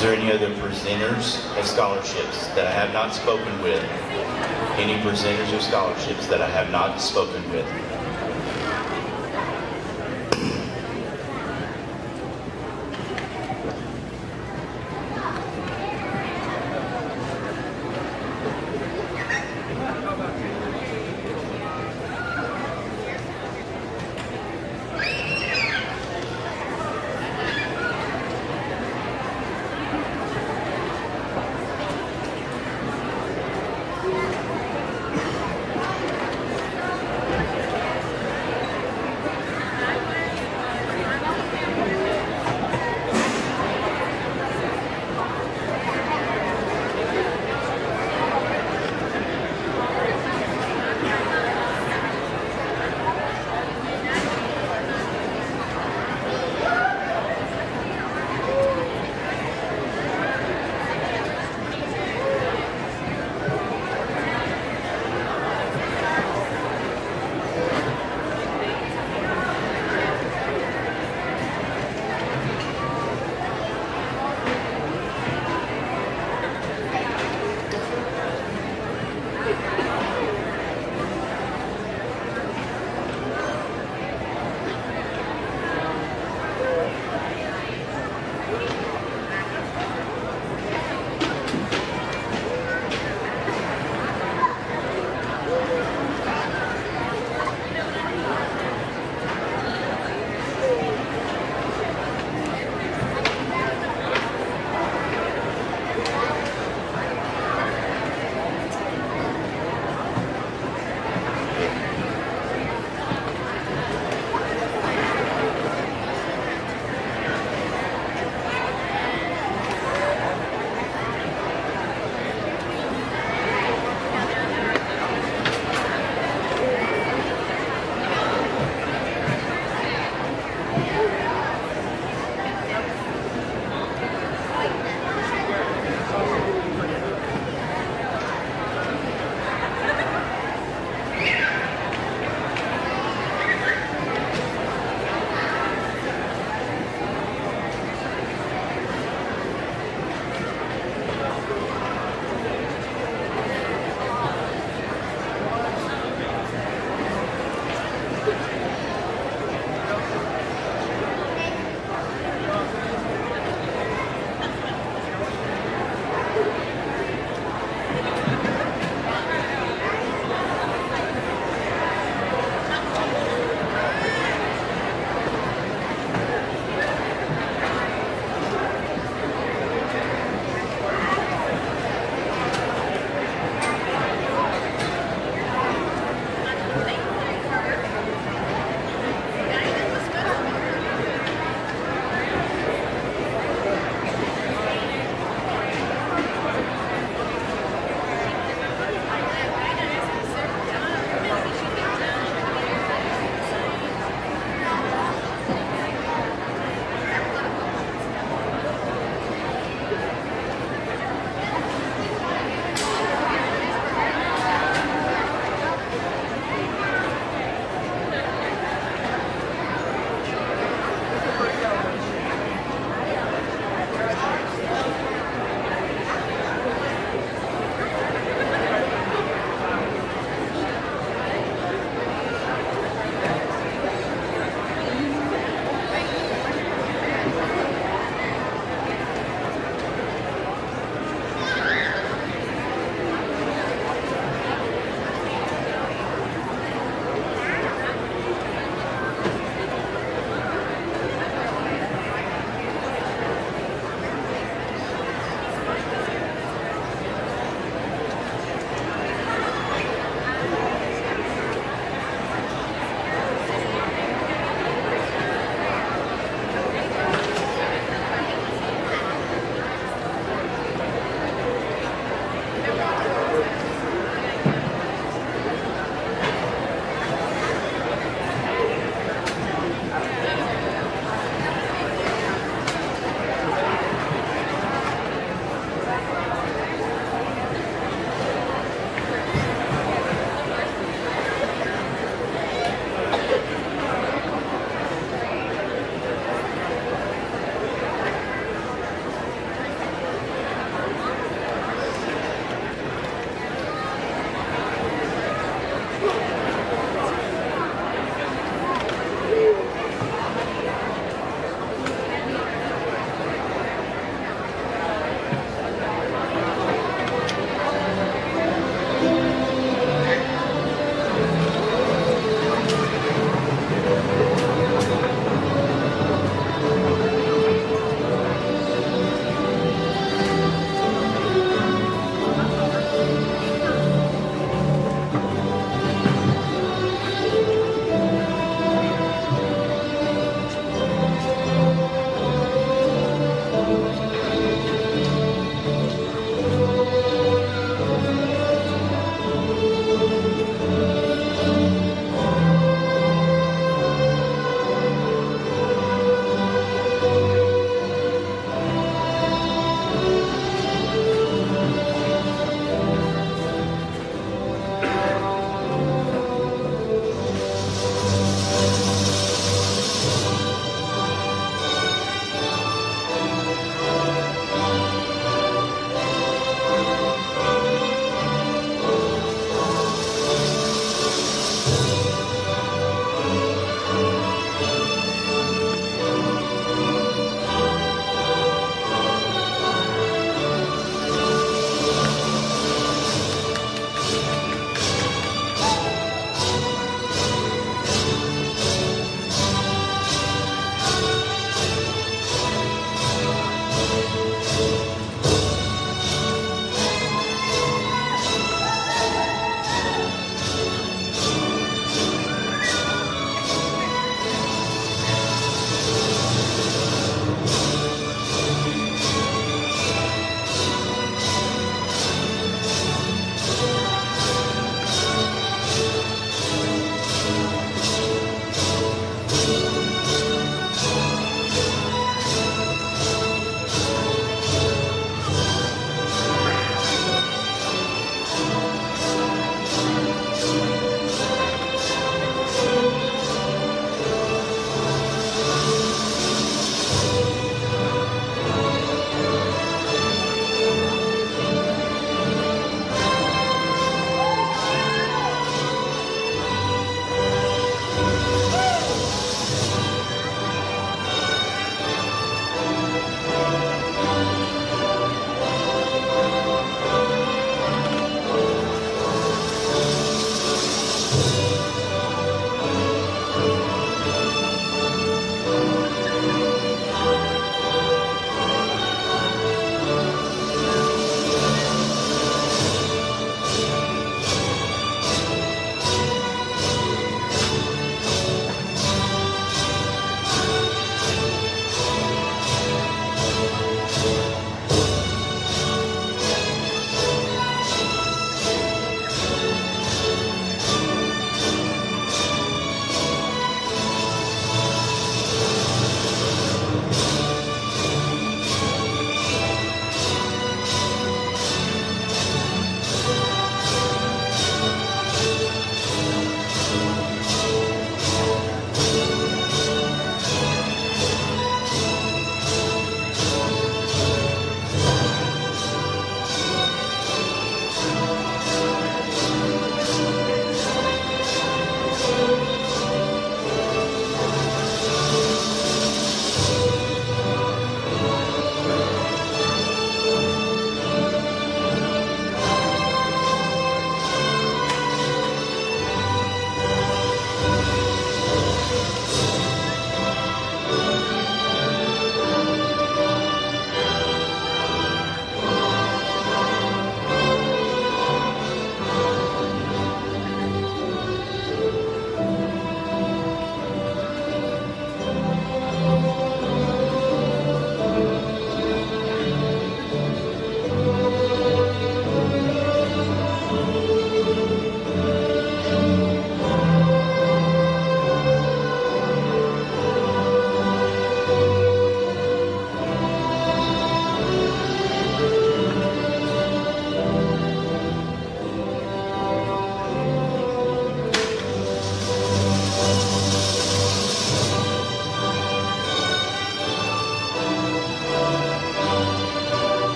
Is there any other presenters of scholarships that I have not spoken with? Any presenters of scholarships that I have not spoken with?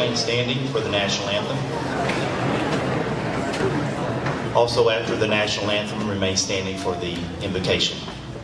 remain standing for the national anthem. Also, after the national anthem, remain standing for the invocation.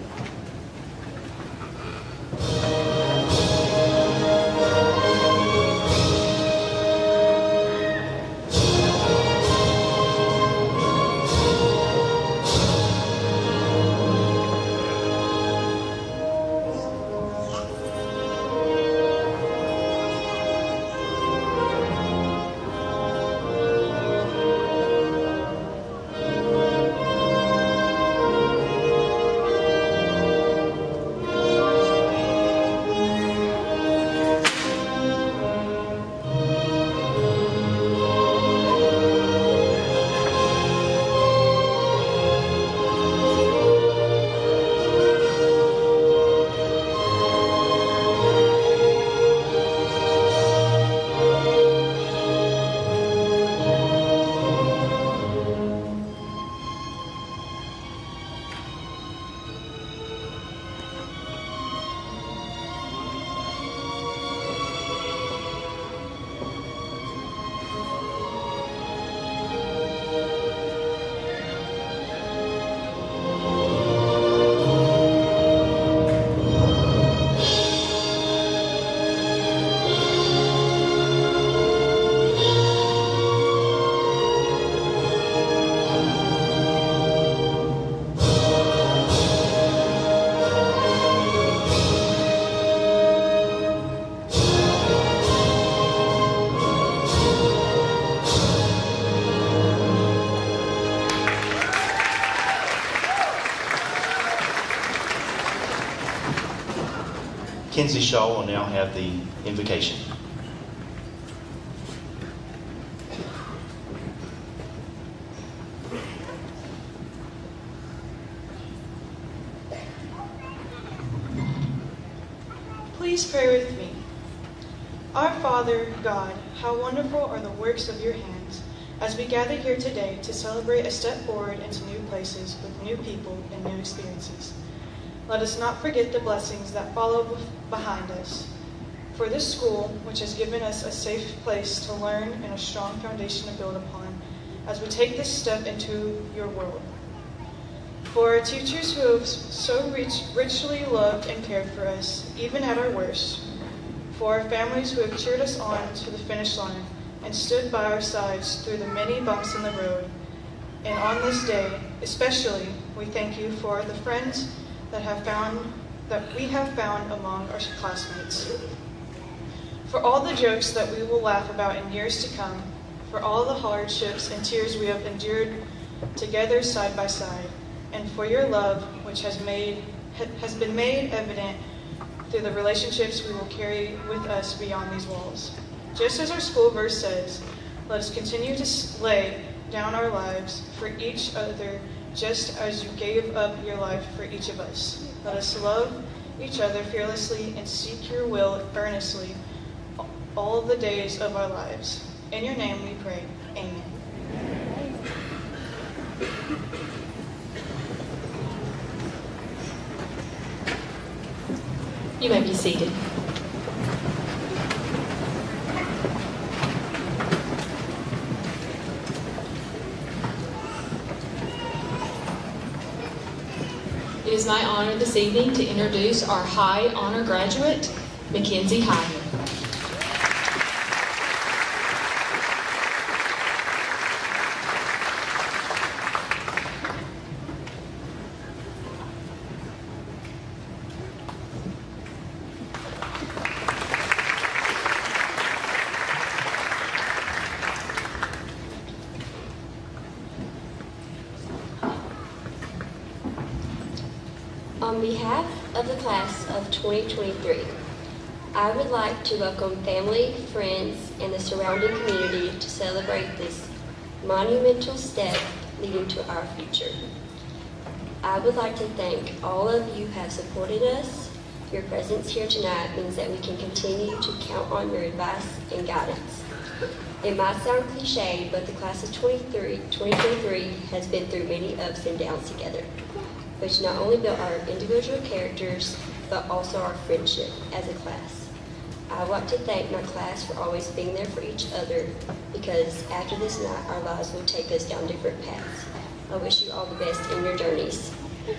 Kenzie Shaw will now have the invocation. Please pray with me. Our Father, God, how wonderful are the works of your hands, as we gather here today to celebrate a step forward into new places with new people and new experiences. Let us not forget the blessings that follow behind us. For this school, which has given us a safe place to learn and a strong foundation to build upon, as we take this step into your world. For our teachers who have so richly loved and cared for us, even at our worst. For our families who have cheered us on to the finish line and stood by our sides through the many bumps in the road. And on this day, especially, we thank you for the friends that we have found among our classmates. For all the jokes that we will laugh about in years to come, for all the hardships and tears we have endured together side by side, and for your love, which has been made evident through the relationships we will carry with us beyond these walls. Just as our school verse says, let us continue to lay down our lives for each other, just as you gave up your life for each of us. Let us love each other fearlessly and seek your will earnestly all the days of our lives. In your name we pray. Amen. You may be seated. It is my honor this evening to introduce our High Honor graduate, Mackenzie Hyden. On behalf of the class of 2023, I would like to welcome family, friends, and the surrounding community to celebrate this monumental step leading to our future. I would like to thank all of you who have supported us. Your presence here tonight means that we can continue to count on your advice and guidance. It might sound cliche, but the class of 2023 has been through many ups and downs together, which not only built our individual characters, but also our friendship as a class. I want to thank my class for always being there for each other, because after this night, our lives will take us down different paths. I wish you all the best in your journeys.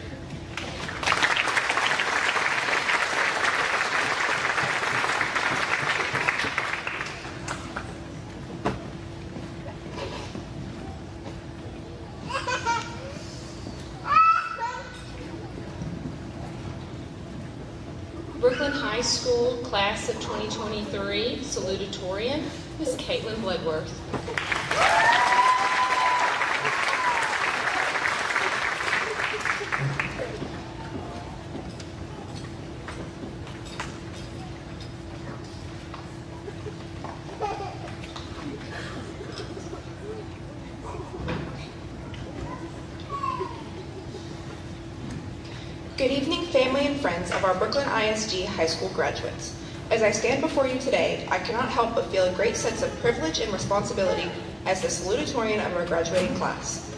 Brooklyn High School Class of 2023 Salutatorian, Ms. Caitlin Bloodworth. Good evening, family and friends of our Brooklyn ISD High School graduates. As I stand before you today, I cannot help but feel a great sense of privilege and responsibility as the salutatorian of our graduating class.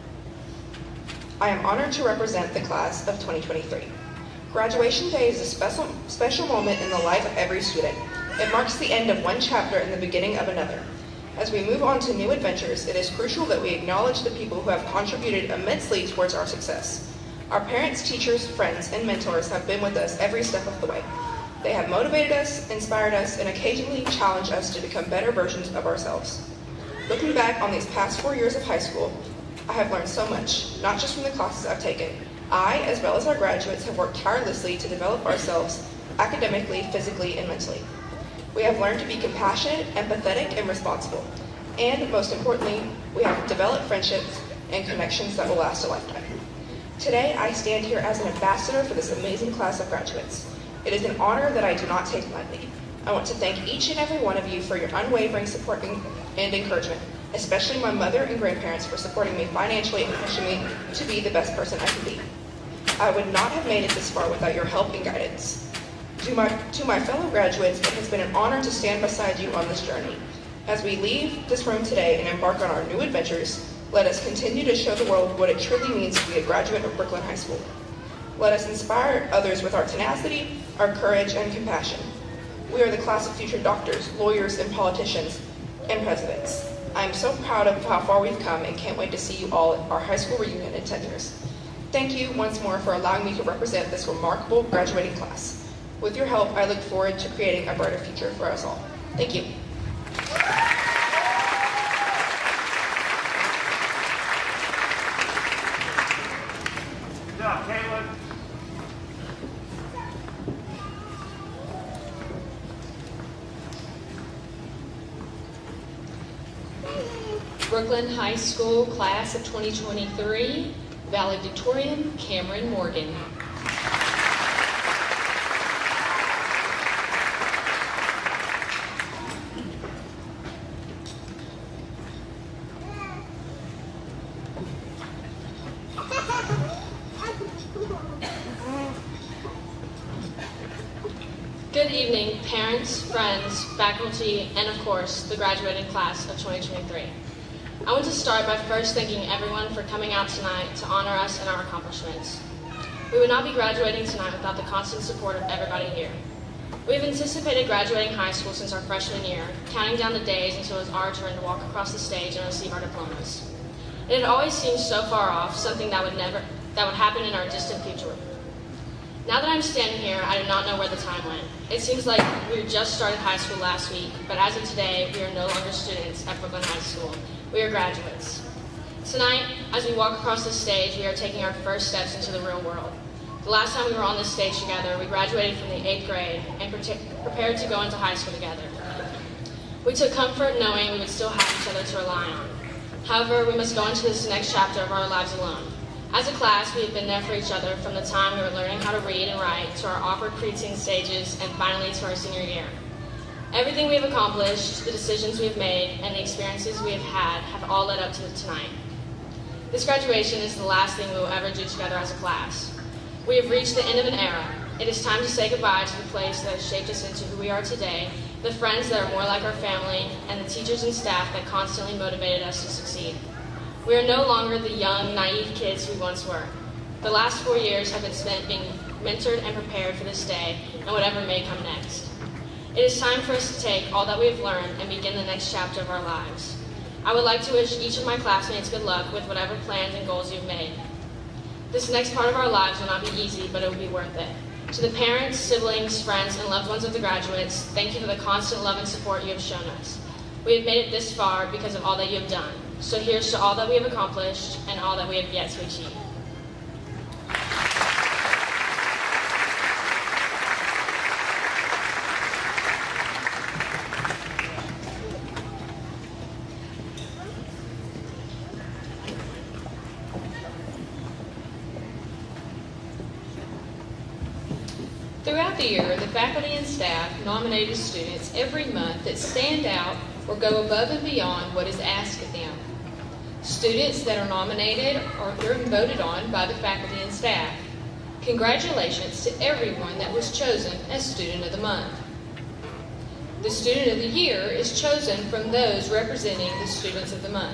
I am honored to represent the class of 2023. Graduation Day is a special moment in the life of every student. It marks the end of one chapter and the beginning of another. As we move on to new adventures, it is crucial that we acknowledge the people who have contributed immensely towards our success. Our parents, teachers, friends, and mentors have been with us every step of the way. They have motivated us, inspired us, and occasionally challenged us to become better versions of ourselves. Looking back on these past 4 years of high school, I have learned so much, not just from the classes I've taken. I, as well as our graduates, have worked tirelessly to develop ourselves academically, physically, and mentally. We have learned to be compassionate, empathetic, and responsible. And most importantly, we have developed friendships and connections that will last a lifetime. Today, I stand here as an ambassador for this amazing class of graduates. It is an honor that I do not take lightly. I want to thank each and every one of you for your unwavering support and encouragement, especially my mother and grandparents for supporting me financially and pushing me to be the best person I can be. I would not have made it this far without your help and guidance. To my fellow graduates, it has been an honor to stand beside you on this journey. As we leave this room today and embark on our new adventures, let us continue to show the world what it truly means to be a graduate of Brooklyn High School. Let us inspire others with our tenacity, our courage, and compassion. We are the class of future doctors, lawyers, and politicians, and presidents. I am so proud of how far we've come and can't wait to see you all at our high school reunion in 10 years. Thank you once more for allowing me to represent this remarkable graduating class. With your help, I look forward to creating a brighter future for us all. Thank you. Brooklyn High School Class of 2023 Valedictorian Cameron Morgan. Good evening, parents, friends, faculty, and of course, the graduating class of 2023. I want to start by first thanking everyone for coming out tonight to honor us and our accomplishments. We would not be graduating tonight without the constant support of everybody here. We have anticipated graduating high school since our freshman year, counting down the days until it was our turn to walk across the stage and receive our diplomas. It had always seemed so far off, something that would happen in our distant future. Now that I'm standing here, I do not know where the time went. It seems like we just started high school last week, but as of today, we are no longer students at Brooklyn High School. We are graduates. Tonight, as we walk across the stage, we are taking our first steps into the real world. The last time we were on this stage together, we graduated from the 8th grade and prepared to go into high school together. We took comfort knowing we would still have each other to rely on. However, we must go into this next chapter of our lives alone. As a class, we have been there for each other from the time we were learning how to read and write to our awkward preteen stages and finally to our senior year. Everything we have accomplished, the decisions we have made, and the experiences we have had have all led up to tonight. This graduation is the last thing we will ever do together as a class. We have reached the end of an era. It is time to say goodbye to the place that has shaped us into who we are today, the friends that are more like our family, and the teachers and staff that constantly motivated us to succeed. We are no longer the young, naive kids we once were. The last 4 years have been spent being mentored and prepared for this day and whatever may come next. It is time for us to take all that we have learned and begin the next chapter of our lives. I would like to wish each of my classmates good luck with whatever plans and goals you've made. This next part of our lives will not be easy, but it will be worth it. To the parents, siblings, friends, and loved ones of the graduates, thank you for the constant love and support you have shown us. We have made it this far because of all that you have done. So here's to all that we have accomplished and all that we have yet to achieve. Throughout the year, the faculty and staff nominated students every month that stand out or go above and beyond what is asked of them. Students that are nominated are voted on by the faculty and staff. Congratulations to everyone that was chosen as Student of the Month. The Student of the Year is chosen from those representing the Students of the Month.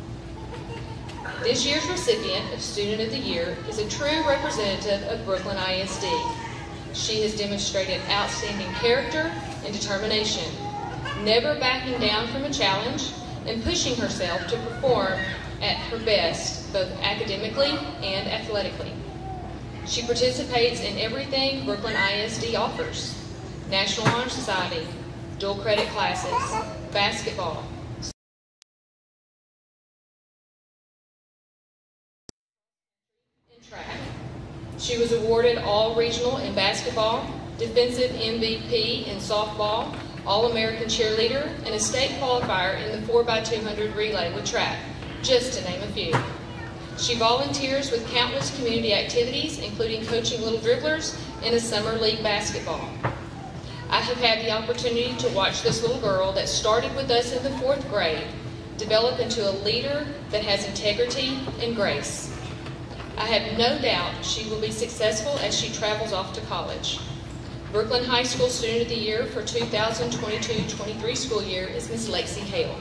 This year's recipient of Student of the Year is a true representative of Brooklyn ISD. She has demonstrated outstanding character and determination, never backing down from a challenge and pushing herself to perform at her best, both academically and athletically. She participates in everything Brooklyn ISD offers: National Honor Society, dual credit classes, basketball, and track. She was awarded All-Regional in basketball, Defensive MVP in softball, All-American cheerleader, and a state qualifier in the 4x200 relay with track, just to name a few. She volunteers with countless community activities, including coaching little dribblers in a summer league basketball. I have had the opportunity to watch this little girl that started with us in the 4th grade develop into a leader that has integrity and grace. I have no doubt she will be successful as she travels off to college. Brooklyn High School Student of the Year for 2022-23 school year is Ms. Lexi Hale.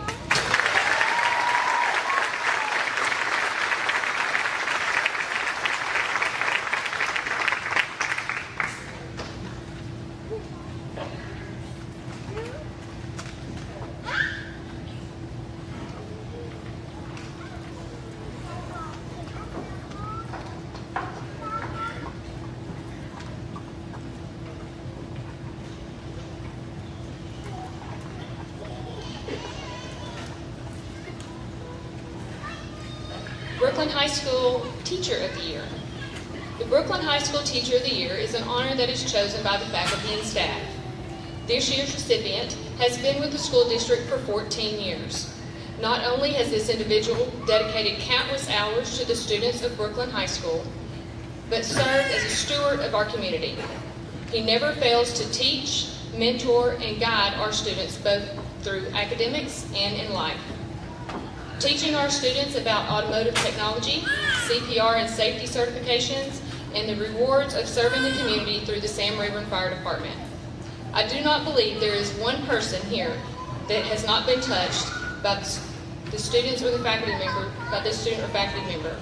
Brooklyn High School Teacher of the Year. The Brooklyn High School Teacher of the Year is an honor that is chosen by the faculty and staff. This year's recipient has been with the school district for 14 years. Not only has this individual dedicated countless hours to the students of Brooklyn High School, but served as a steward of our community. He never fails to teach, mentor, and guide our students both through academics and in life. Teaching our students about automotive technology, CPR and safety certifications, and the rewards of serving the community through the Sam Rayburn Fire Department. I do not believe there is one person here that has not been touched by the students or the faculty member, by this student or faculty member.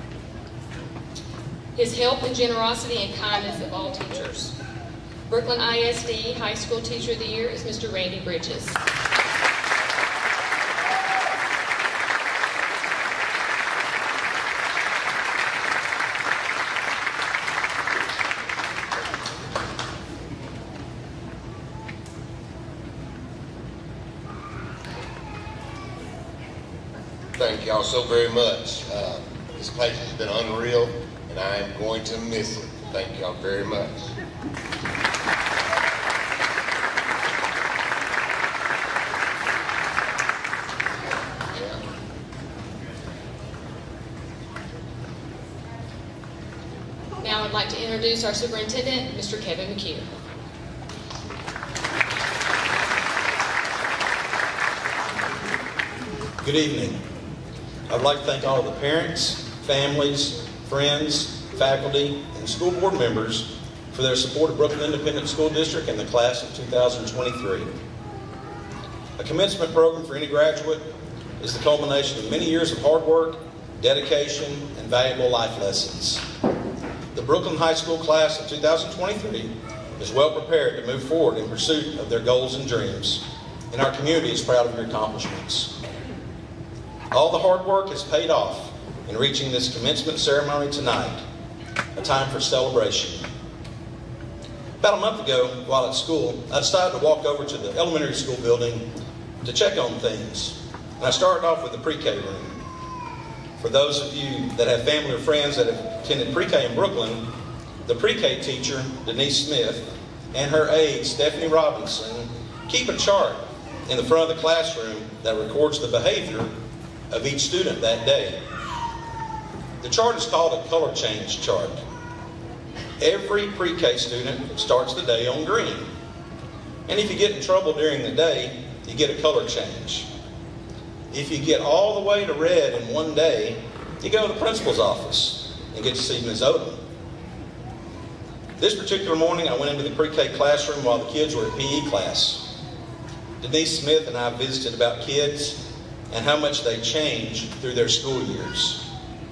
His help and generosity and kindness of all teachers. Brooklyn ISD High School Teacher of the Year is Mr. Randy Bridges. Thank y'all so very much. This place has been unreal, and I am going to miss it. Thank y'all very much. Now I'd like to introduce our superintendent, Mr. Kevin McHugh. Good evening. I'd like to thank all of the parents, families, friends, faculty, and school board members for their support of Brooklyn Independent School District and the class of 2023. A commencement program for any graduate is the culmination of many years of hard work, dedication, and valuable life lessons. The Brooklyn High School class of 2023 is well prepared to move forward in pursuit of their goals and dreams, and our community is proud of your accomplishments. All the hard work has paid off in reaching this commencement ceremony tonight, a time for celebration. About a month ago, while at school, I decided to walk over to the elementary school building to check on things, and I started off with the pre-K room. For those of you that have family or friends that have attended pre-K in Brooklyn, the pre-K teacher, Denise Smith, and her aide, Stephanie Robinson, keep a chart in the front of the classroom that records the behavior of each student that day. The chart is called a color change chart. Every pre-K student starts the day on green. And if you get in trouble during the day, you get a color change. If you get all the way to red in one day, you go to the principal's office and get to see Ms. Odom. This particular morning, I went into the pre-K classroom while the kids were at PE class. Denise Smith and I visited about kids and how much they change through their school years.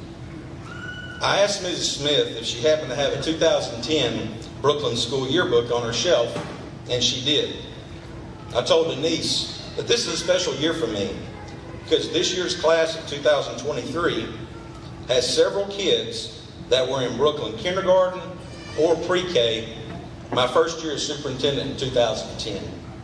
I asked Mrs. Smith if she happened to have a 2010 Brooklyn School Yearbook on her shelf, and she did. I told Denise that this is a special year for me because this year's class of 2023 has several kids that were in Brooklyn kindergarten or pre-K my first year as superintendent in 2010.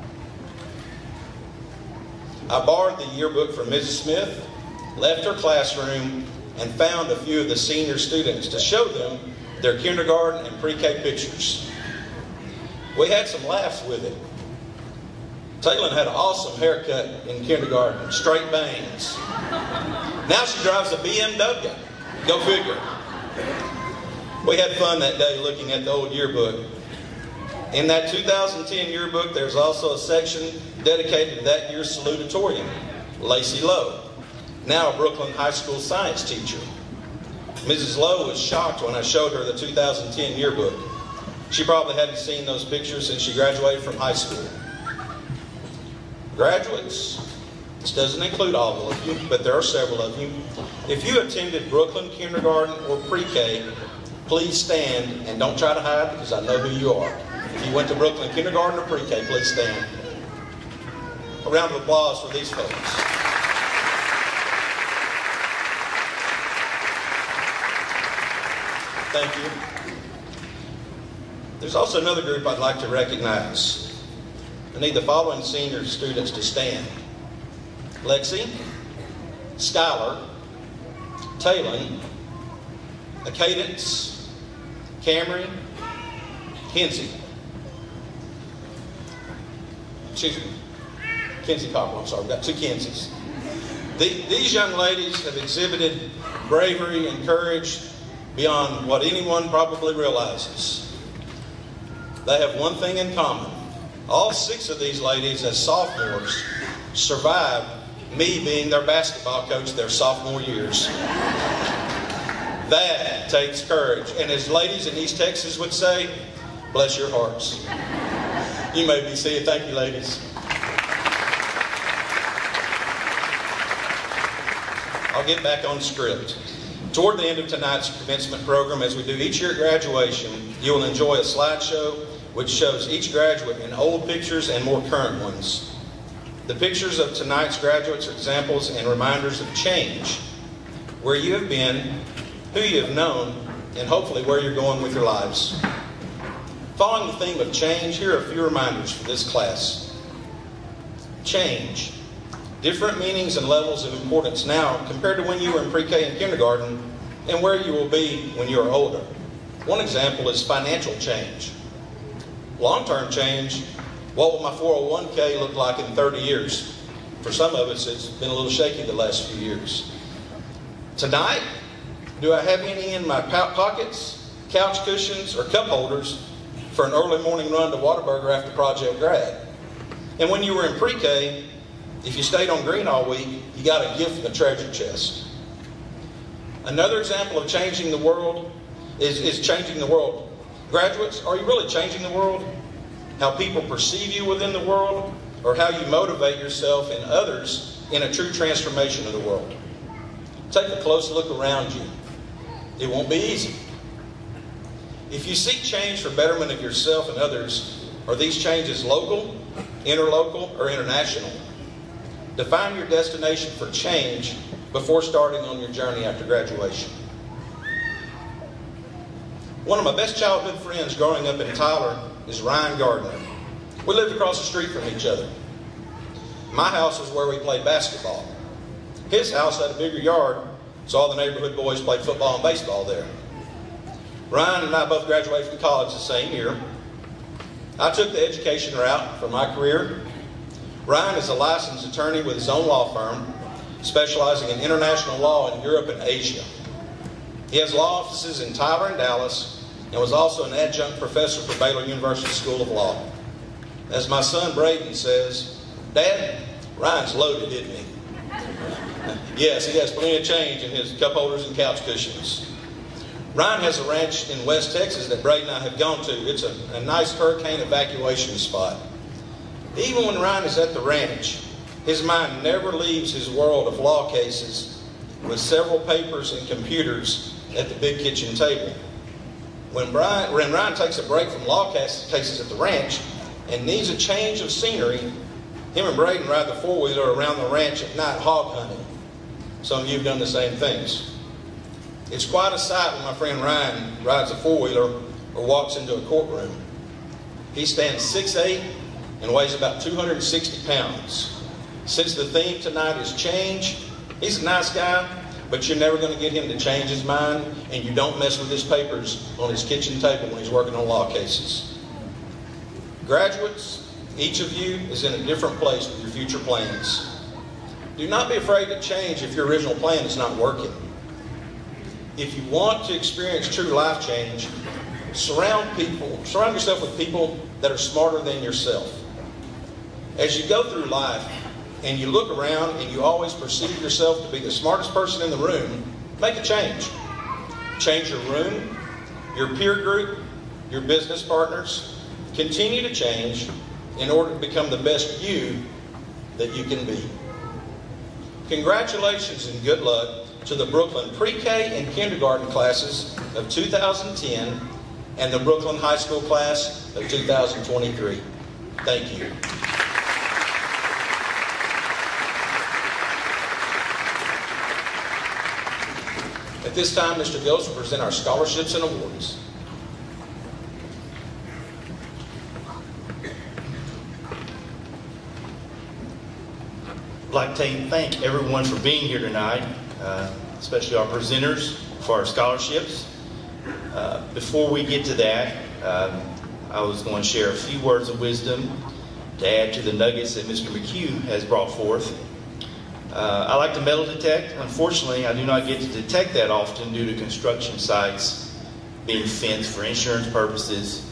I borrowed the yearbook from Mrs. Smith, left her classroom, and found a few of the senior students to show them their kindergarten and pre-K pictures. We had some laughs with it. Taylor had an awesome haircut in kindergarten, straight bangs. Now she drives a BMW. Go figure. We had fun that day looking at the old yearbook. In that 2010 yearbook, there's also a section dedicated to that year's salutatorian, Lacey Lowe, now a Brooklyn High School science teacher. Mrs. Lowe was shocked when I showed her the 2010 yearbook. She probably hadn't seen those pictures since she graduated from high school. Graduates, this doesn't include all of you, but there are several of you. If you attended Brooklyn kindergarten or pre-K, please stand and don't try to hide because I know who you are. If you went to Brooklyn kindergarten or pre-K, please stand. A round of applause for these folks. Thank you. There's also another group I'd like to recognize. I need the following senior students to stand: Lexi, Skylar, Taylon, Cadence, Camry, Kinsey. Excuse me, Kinsey Copper, I'm sorry, we've got two Kinseys. These young ladies have exhibited bravery and courage beyond what anyone probably realizes. They have one thing in common. All 6 of these ladies as sophomores survived me being their basketball coach their sophomore years. That takes courage. And as ladies in East Texas would say, bless your hearts. You may be seated. Thank you, ladies. I'll get back on script. Toward the end of tonight's commencement program, as we do each year at graduation, you will enjoy a slideshow which shows each graduate in old pictures and more current ones. The pictures of tonight's graduates are examples and reminders of change, where you have been, who you have known, and hopefully where you're going with your lives. Following the theme of change, here are a few reminders for this class. Change. Different meanings and levels of importance now compared to when you were in pre-K and kindergarten and where you will be when you are older. One example is financial change. Long-term change, what will my 401k look like in 30 years? For some of us, it's been a little shaky the last few years. Tonight, do I have any in my pockets, couch cushions, or cup holders for an early morning run to Whataburger after Project Grad? And when you were in pre-K, if you stayed on green all week, you got a gift in the treasure chest. Another example of changing the world is changing the world. Graduates, are you really changing the world? How people perceive you within the world, or how you motivate yourself and others in a true transformation of the world? Take a close look around you. It won't be easy. If you seek change for betterment of yourself and others, are these changes local, interlocal, or international? Define your destination for change before starting on your journey after graduation. One of my best childhood friends growing up in Tyler is Ryan Gardner. We lived across the street from each other. My house was where we played basketball. His house had a bigger yard, so all the neighborhood boys played football and baseball there. Ryan and I both graduated from college the same year. I took the education route for my career. Ryan is a licensed attorney with his own law firm, specializing in international law in Europe and Asia. He has law offices in Tyler and Dallas, and was also an adjunct professor for Baylor University School of Law. As my son Braden says, "Dad, Ryan's loaded, isn't he?" Yes, he has plenty of change in his cup holders and couch cushions. Ryan has a ranch in West Texas that Braden and I have gone to. It's a nice hurricane evacuation spot. Even when Ryan is at the ranch, his mind never leaves his world of law cases with several papers and computers at the big kitchen table. When Ryan takes a break from law cases at the ranch and needs a change of scenery, him and Braden ride the four-wheeler around the ranch at night hog hunting. Some of you have done the same things. It's quite a sight when my friend Ryan rides a four-wheeler or walks into a courtroom. He stands 6'8" and weighs about 260 pounds. Since the theme tonight is change, he's a nice guy, but you're never going to get him to change his mind, and you don't mess with his papers on his kitchen table when he's working on law cases. Graduates, each of you is in a different place with your future plans. Do not be afraid to change if your original plan is not working. If you want to experience true life change, surround yourself with people that are smarter than yourself. As you go through life and you look around and you always perceive yourself to be the smartest person in the room, make a change. Change your room, your peer group, your business partners. Continue to change in order to become the best you that you can be. Congratulations and good luck to the Brooklyn Pre-K and Kindergarten classes of 2010 and the Brooklyn High School class of 2023. Thank you. At this time, Mr. Ghost will present our scholarships and awards. I'd like to thank everyone for being here tonight, especially our presenters for our scholarships. Before we get to that, I was going to share a few words of wisdom to add to the nuggets that Mr. McHugh has brought forth. I like to metal detect. Unfortunately, I do not get to detect that often due to construction sites being fenced for insurance purposes.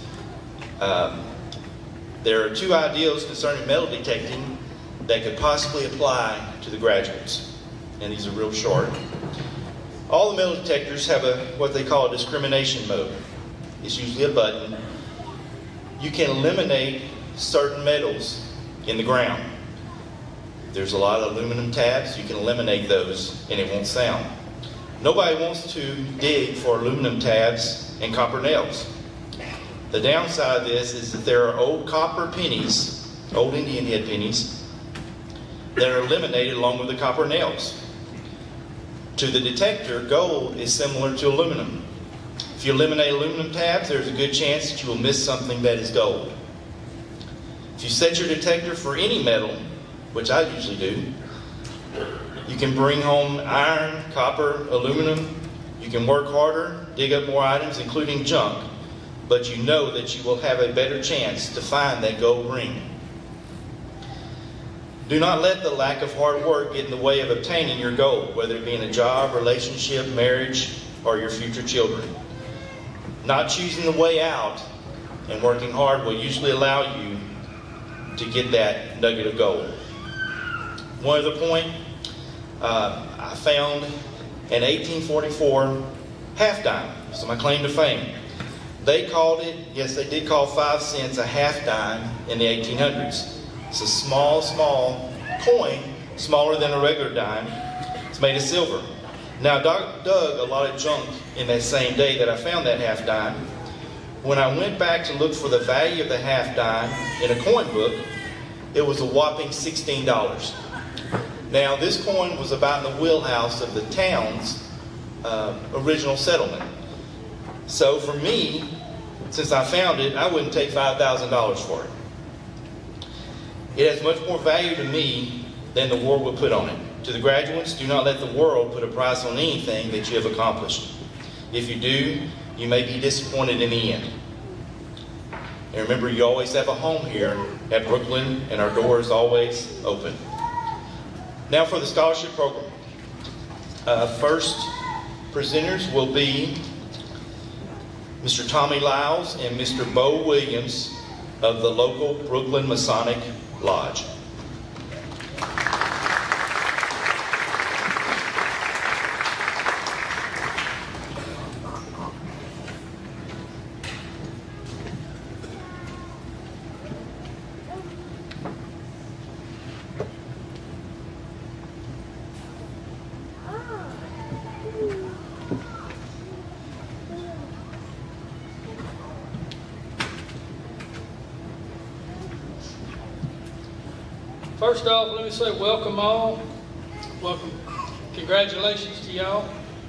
There are two ideals concerning metal detecting that could possibly apply to the graduates, and these are real short. All the metal detectors have what they call a discrimination mode. It's usually a button. You can eliminate certain metals in the ground. There's a lot of aluminum tabs. You can eliminate those and it won't sound. Nobody wants to dig for aluminum tabs and copper nails. The downside of this is that there are old copper pennies, old Indian head pennies, that are eliminated along with the copper nails. To the detector, gold is similar to aluminum. If you eliminate aluminum tabs, there's a good chance that you will miss something that is gold. If you set your detector for any metal, which I usually do, you can bring home iron, copper, aluminum. You can work harder, dig up more items, including junk, but you know that you will have a better chance to find that gold ring. Do not let the lack of hard work get in the way of obtaining your goal, whether it be in a job, relationship, marriage, or your future children. Not choosing the way out and working hard will usually allow you to get that nugget of gold. One other point, I found an 1844 half dime. So my claim to fame. They called it, yes, they did call 5 cents a half dime in the 1800s. It's a small coin, smaller than a regular dime. It's made of silver. Now, Doug dug a lot of junk in that same day that I found that half dime. When I went back to look for the value of the half dime in a coin book, it was a whopping $16. Now, this coin was about in the wheelhouse of the town's original settlement. So for me, since I found it, I wouldn't take $5,000 for it. It has much more value to me than the world would put on it. To the graduates, do not let the world put a price on anything that you have accomplished. If you do, you may be disappointed in the end. And remember, you always have a home here at Brooklyn, and our door is always open. Now for the scholarship program. First presenters will be Mr. Tommy Lyles and Mr. Bo Williams of the local Brooklyn Masonic Lodge. First off, let me say welcome all. Welcome. Congratulations to y'all.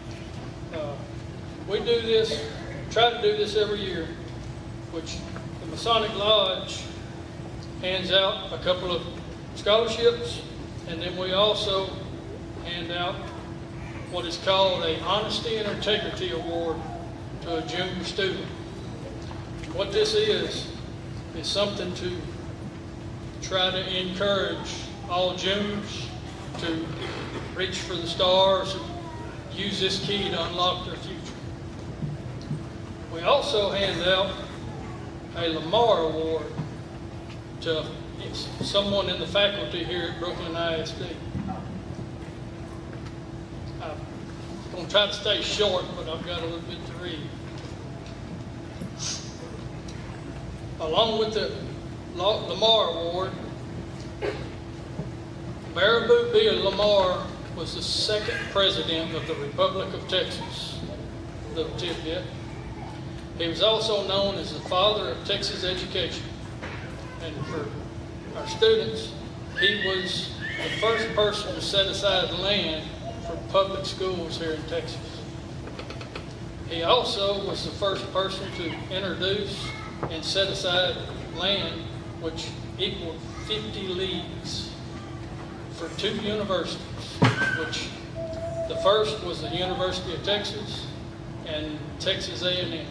We do this, try to do this every year, which the Masonic Lodge hands out a couple of scholarships, and then we also hand out what is called a Honesty and Integrity Award to a junior student. What this is something to try to encourage all juniors to reach for the stars and use this key to unlock their future. We also hand out a Lamar Award to someone in the faculty here at Brooklyn ISD. I'm going to try to stay short, but I've got a little bit to read. Along with the Lamar Award, Marabou Bill Lamar was the second president of the Republic of Texas. Little tidbit. He was also known as the father of Texas education. And for our students, he was the first person to set aside land for public schools here in Texas. He also was the first person to introduce and set aside land which equaled 50 leagues for 2 universities, which the first was the University of Texas and Texas A&M.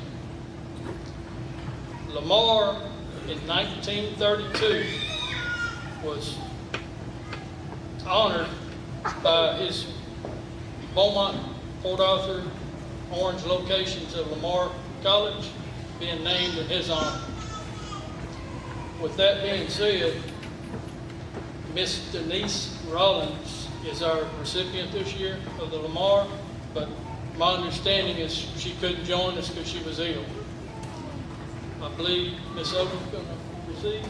Lamar in 1932 was honored by his Beaumont, Port Arthur, Orange locations of Lamar College being named in his honor. With that being said, Miss Denise Rollins is our recipient this year of the Lamar, but my understanding is she couldn't join us because she was ill. I believe Miss Owen's going to receive.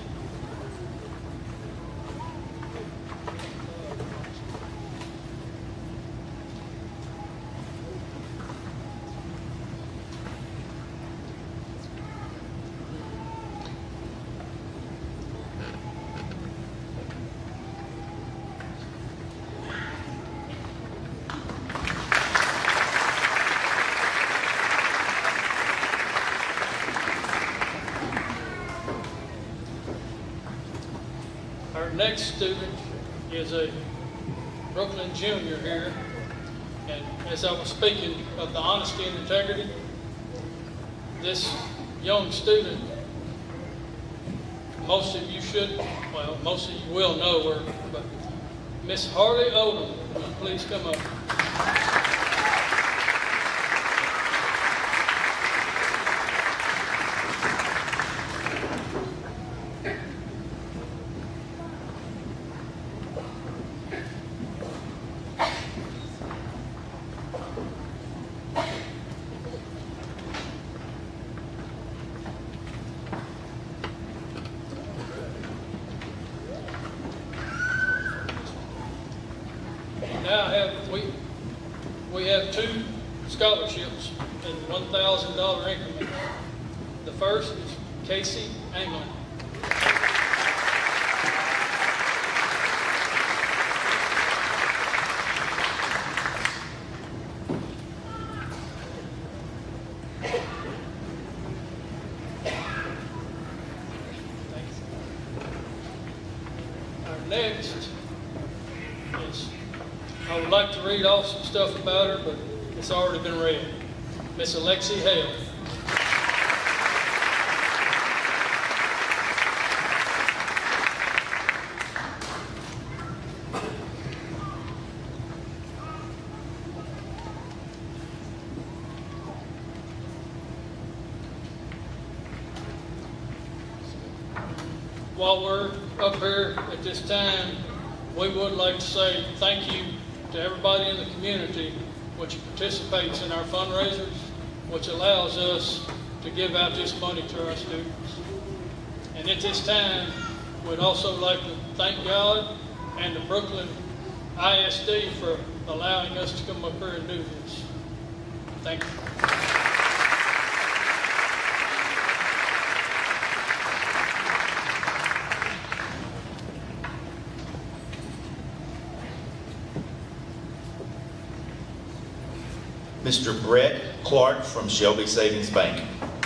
Our next student is a Brooklyn junior here, and as I was speaking of the honesty and integrity, this young student, most of you will know her, but Miss Harley Odom, will you please come up. Now we have 2 scholarships in $1,000 increments. The first is Casey Anglin. Our next is, I would like to read off some stuff about her, but it's already been read. Miss Alexi Hale. While we're up here at this time, we would like to say thank you to everybody in the community which participates in our fundraisers, which allows us to give out this money to our students. And at this time, we'd also like to thank God and the Brooklyn ISD for allowing us to come up here and do this. Thank you. Mr. Brett Clark from Shelby Savings Bank.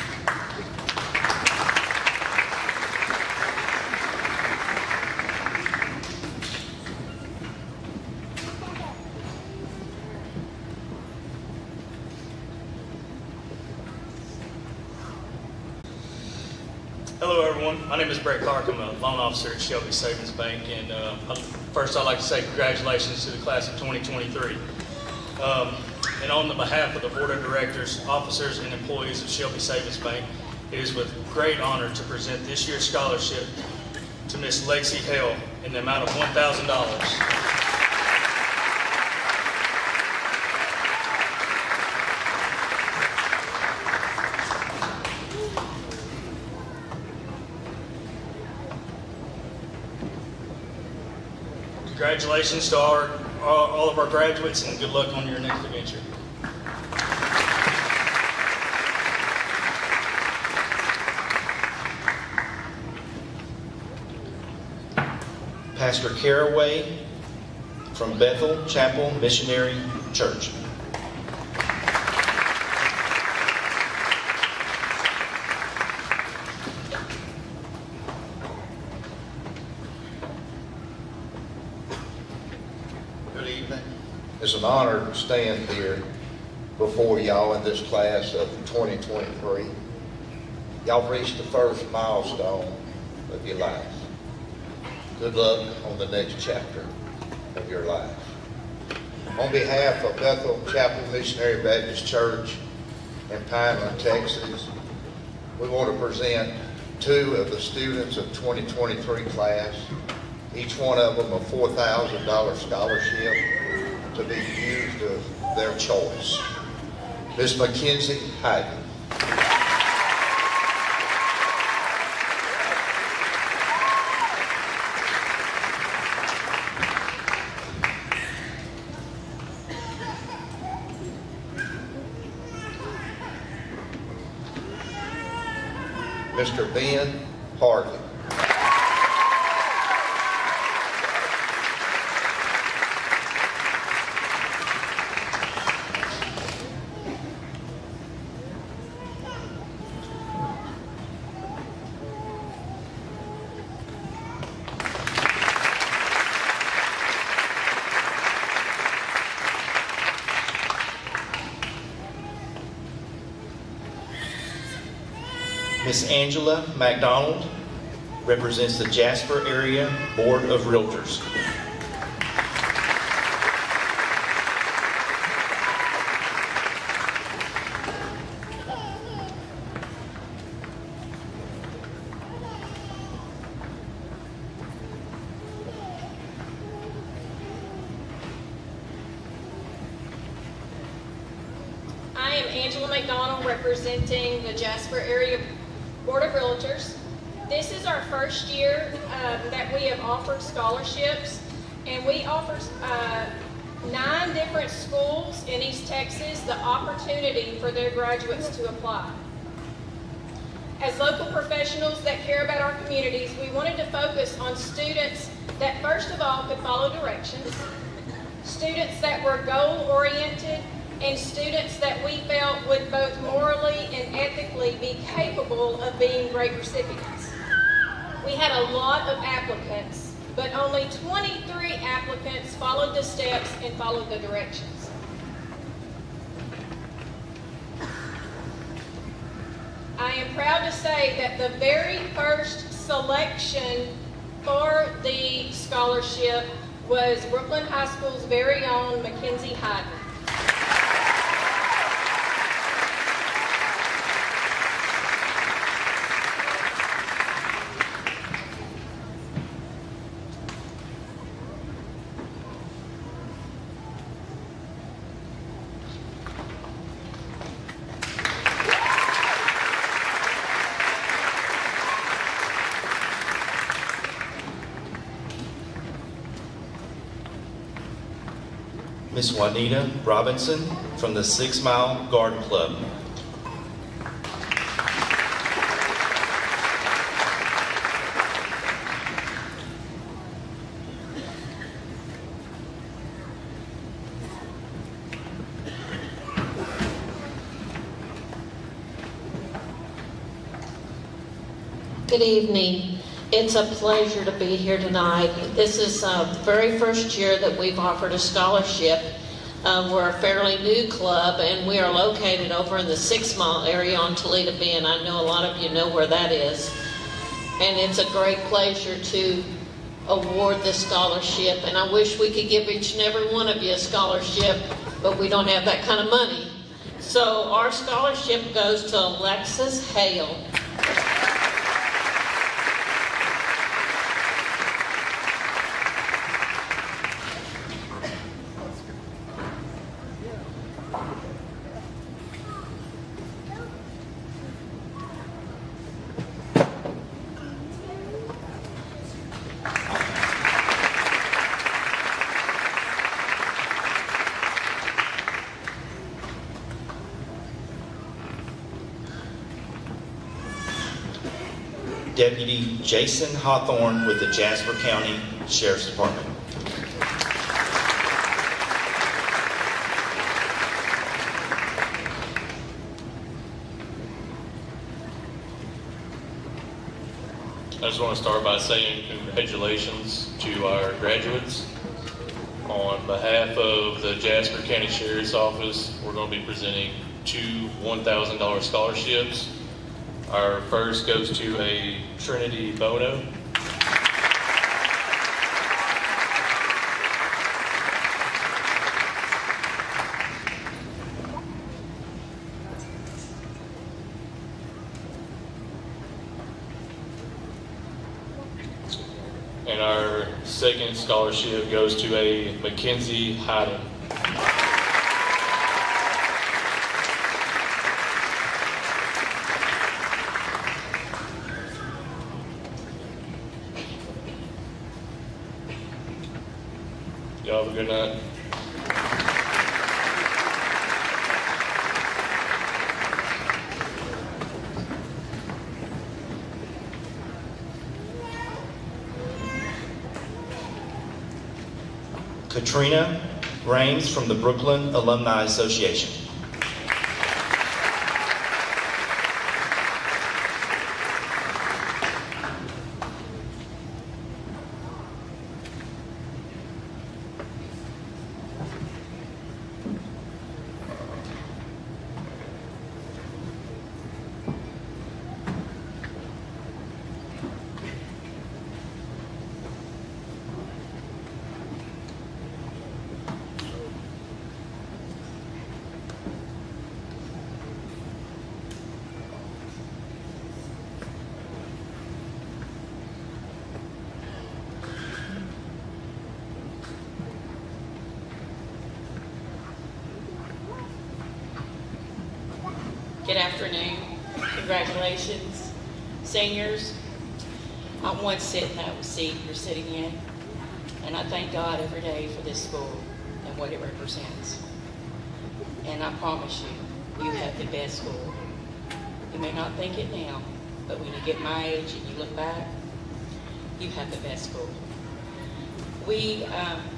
Hello everyone, my name is Brett Clark. I'm a loan officer at Shelby Savings Bank, and first I'd like to say congratulations to the class of 2023. And on the behalf of the Board of Directors, officers, and employees of Shelby Savings Bank, it is with great honor to present this year's scholarship to Miss Lexi Hale in the amount of $1,000. Congratulations to all of our graduates, and good luck on your next adventure. Pastor Caraway from Bethel Chapel Missionary Church. Good evening. It's an honor to stand here before y'all in this class of 2023. Y'all reached the first milestone of your life. Good luck on the next chapter of your life. On behalf of Bethel Chapel Missionary Baptist Church in Pineland, Texas, we want to present two of the students of 2023 class, each one of them a $4,000 scholarship to be used of their choice. Ms. Mackenzie Hayden. Mr. Ben Harvey. Miss Angela McDonald represents the Jasper Area Board of Realtors. I am Angela McDonald representing the Jasper Area Board of Realtors. This is our first year that we have offered scholarships, and we offer 9 different schools in East Texas the opportunity for their graduates to apply. As local professionals that care about our communities, we wanted to focus on students that first of all could follow directions, students that were goal-oriented, and students that we felt would both morally and ethically be capable of being great recipients. We had a lot of applicants, but only 23 applicants followed the steps and followed the directions. I am proud to say that the very first selection for the scholarship was Brooklyn High School's very own Mackenzie Hyden. Miss Juanita Robinson from the 6 Mile Garden Club. Good evening. It's a pleasure to be here tonight. This is the very first year that we've offered a scholarship. We're a fairly new club, and we are located over in the 6 Mile area on Toledo Bend. I know a lot of you know where that is. And it's a great pleasure to award this scholarship. And I wish we could give each and every one of you a scholarship, but we don't have that kind of money. So our scholarship goes to Alexis Hale. Deputy Jason Hawthorne with the Jasper County Sheriff's Department. I just want to start by saying congratulations to our graduates. On behalf of the Jasper County Sheriff's Office, we're going to be presenting 2 $1,000 scholarships. Our first goes to a Trinity Bono. And our second scholarship goes to a Mackenzie Hyden. Y'all have a good night. Katrina Raines from the Brooklyn Alumni Association. Good afternoon. Congratulations, seniors. I once sit in that seat you're sitting in, and I thank God every day for this school and what it represents. And I promise you, you have the best school. You may not think it now, But when you get my age and you look back, you have the best school. We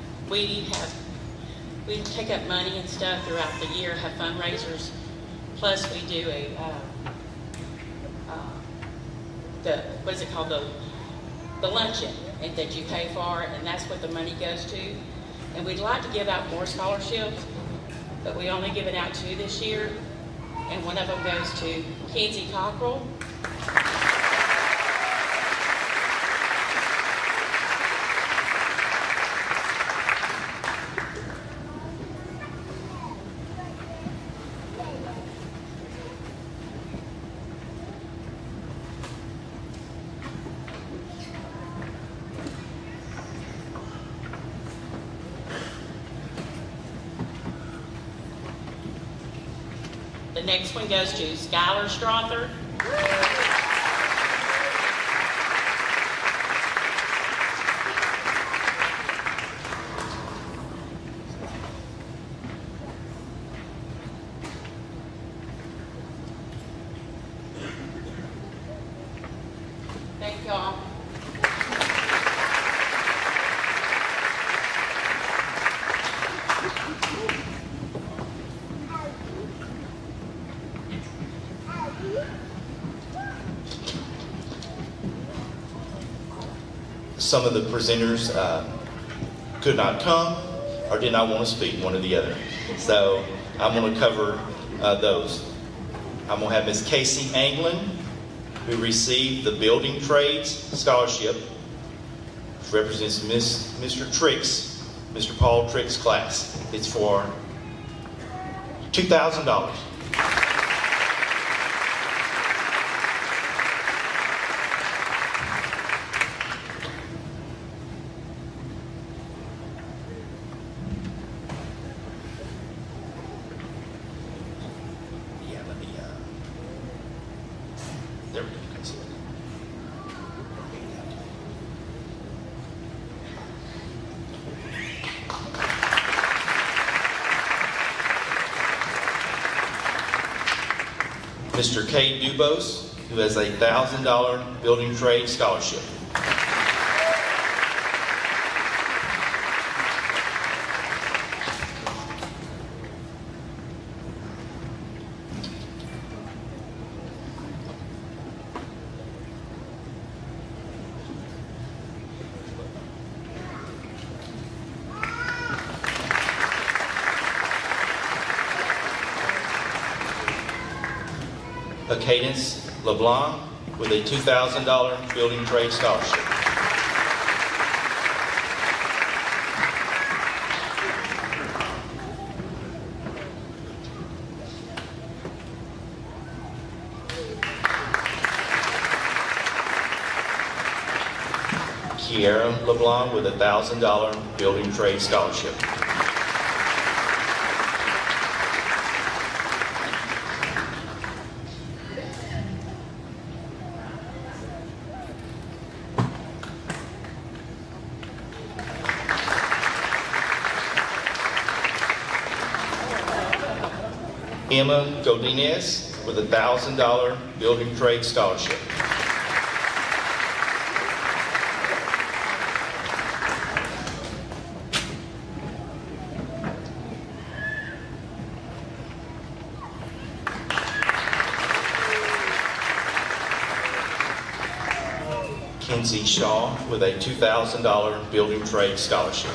take up money and stuff throughout the year, have fundraisers. Plus, we do what is it called, the luncheon that you pay for, and that's what the money goes to. And we'd like to give out more scholarships, but we only given out 2 this year, and one of them goes to Kenzie Cockrell. The next one goes to Skylar Strother. Thank y'all. Some of the presenters could not come or did not want to speak, one or the other. So I'm going to cover those. I'm going to have Ms. Casey Anglin, who received the Building Trades Scholarship, which represents Mr. Trix, Mr. Paul Trix class. It's for $2,000. There we go. Mr. Kay Dubose, who has a $1,000 building trade scholarship. Cadence LeBlanc with a $2,000 building trade scholarship. Kiara LeBlanc with a $1,000 building trade scholarship. Emma Godinez with a $1,000 building trade scholarship. Kenzie Shaw with a $2,000 building trade scholarship.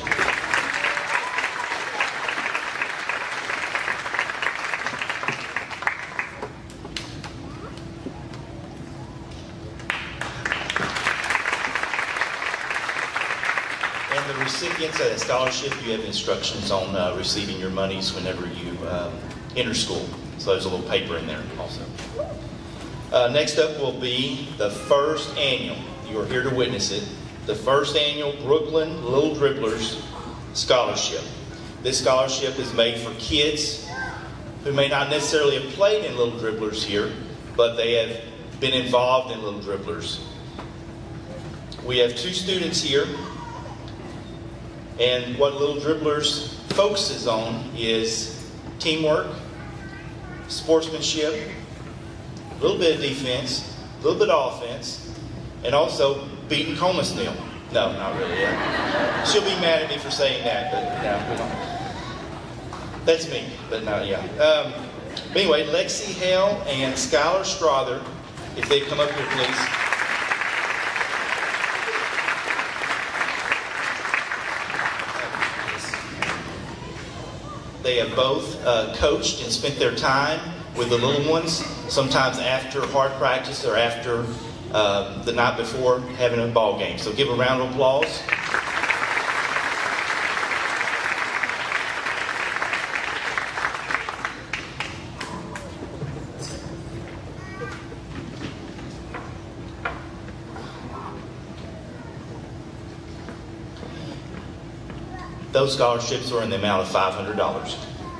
And the recipients of that scholarship, you have instructions on receiving your monies whenever you enter school. So there's a little paper in there also. Next up will be the first annual, you are here to witness it, the first annual Brooklyn Little Dribblers Scholarship. This scholarship is made for kids who may not necessarily have played in Little Dribblers here, but they have been involved in Little Dribblers. We have 2 students here, and what Little Dribblers focuses on is teamwork, sportsmanship, a little bit of defense, little bit of offense, and also beating Comus Neal. No, not really. Yeah. She'll be mad at me for saying that, but no, we don't. That's me, but no, yeah. But anyway, Lexi Hale and Skylar Strother, if they come up here, please. They have both coached and spent their time with the little ones, sometimes after hard practice or after the night before having a ball game. So give a round of applause. Those scholarships are in the amount of $500.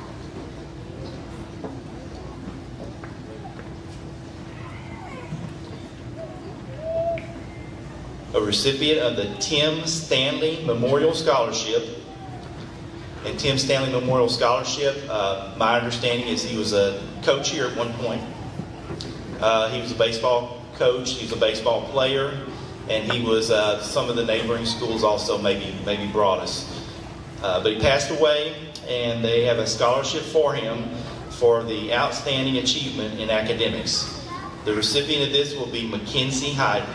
A recipient of the Tim Stanley Memorial Scholarship. And Tim Stanley Memorial Scholarship, my understanding is he was a coach here at one point. He was a baseball coach, he was a baseball player, and he was some of the neighboring schools also maybe brought us. But he passed away, and they have a scholarship for him for the outstanding achievement in academics. The recipient of this will be Mackenzie Hyden.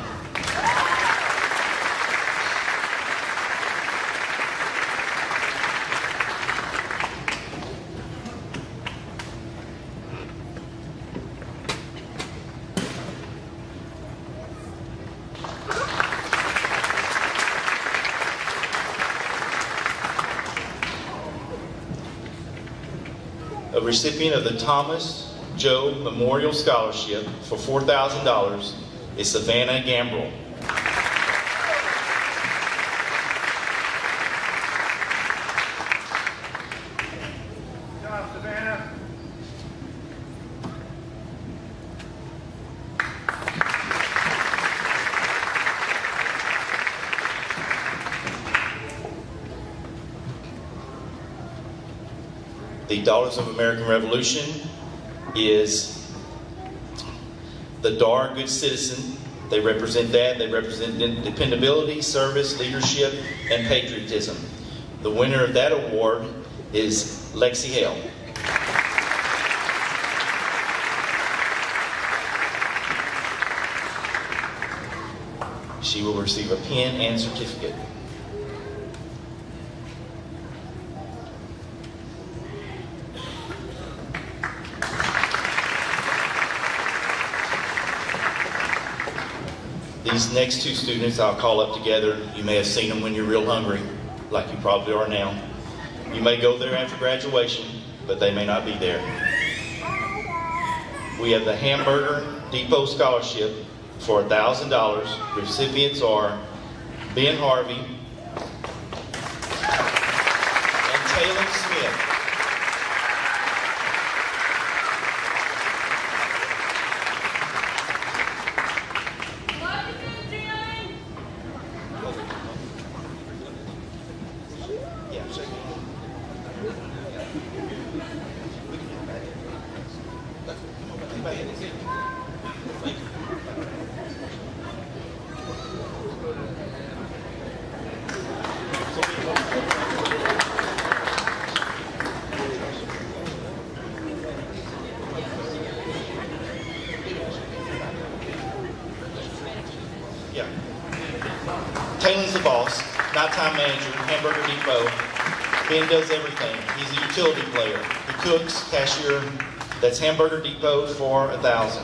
A recipient of the Thomas Joe Memorial Scholarship for $4,000 is Savannah Gambrell. Savannah. The Daughters of American Revolution is the DAR Good Citizen. They represent that. They represent dependability, service, leadership, and patriotism. The winner of that award is Lexi Hale. She will receive a pin and certificate. These next two students I'll call up together. You may have seen them when you're real hungry, like you probably are now. You may go there after graduation, but they may not be there. We have the Hamburger Depot Scholarship for $1,000. Recipients are Ben Harvey and Taylor Smith. Taylor's the boss, nighttime manager, Hamburger Depot. Ben does everything. He's a utility player. He cooks, cashier. That's Hamburger Depot for $1,000.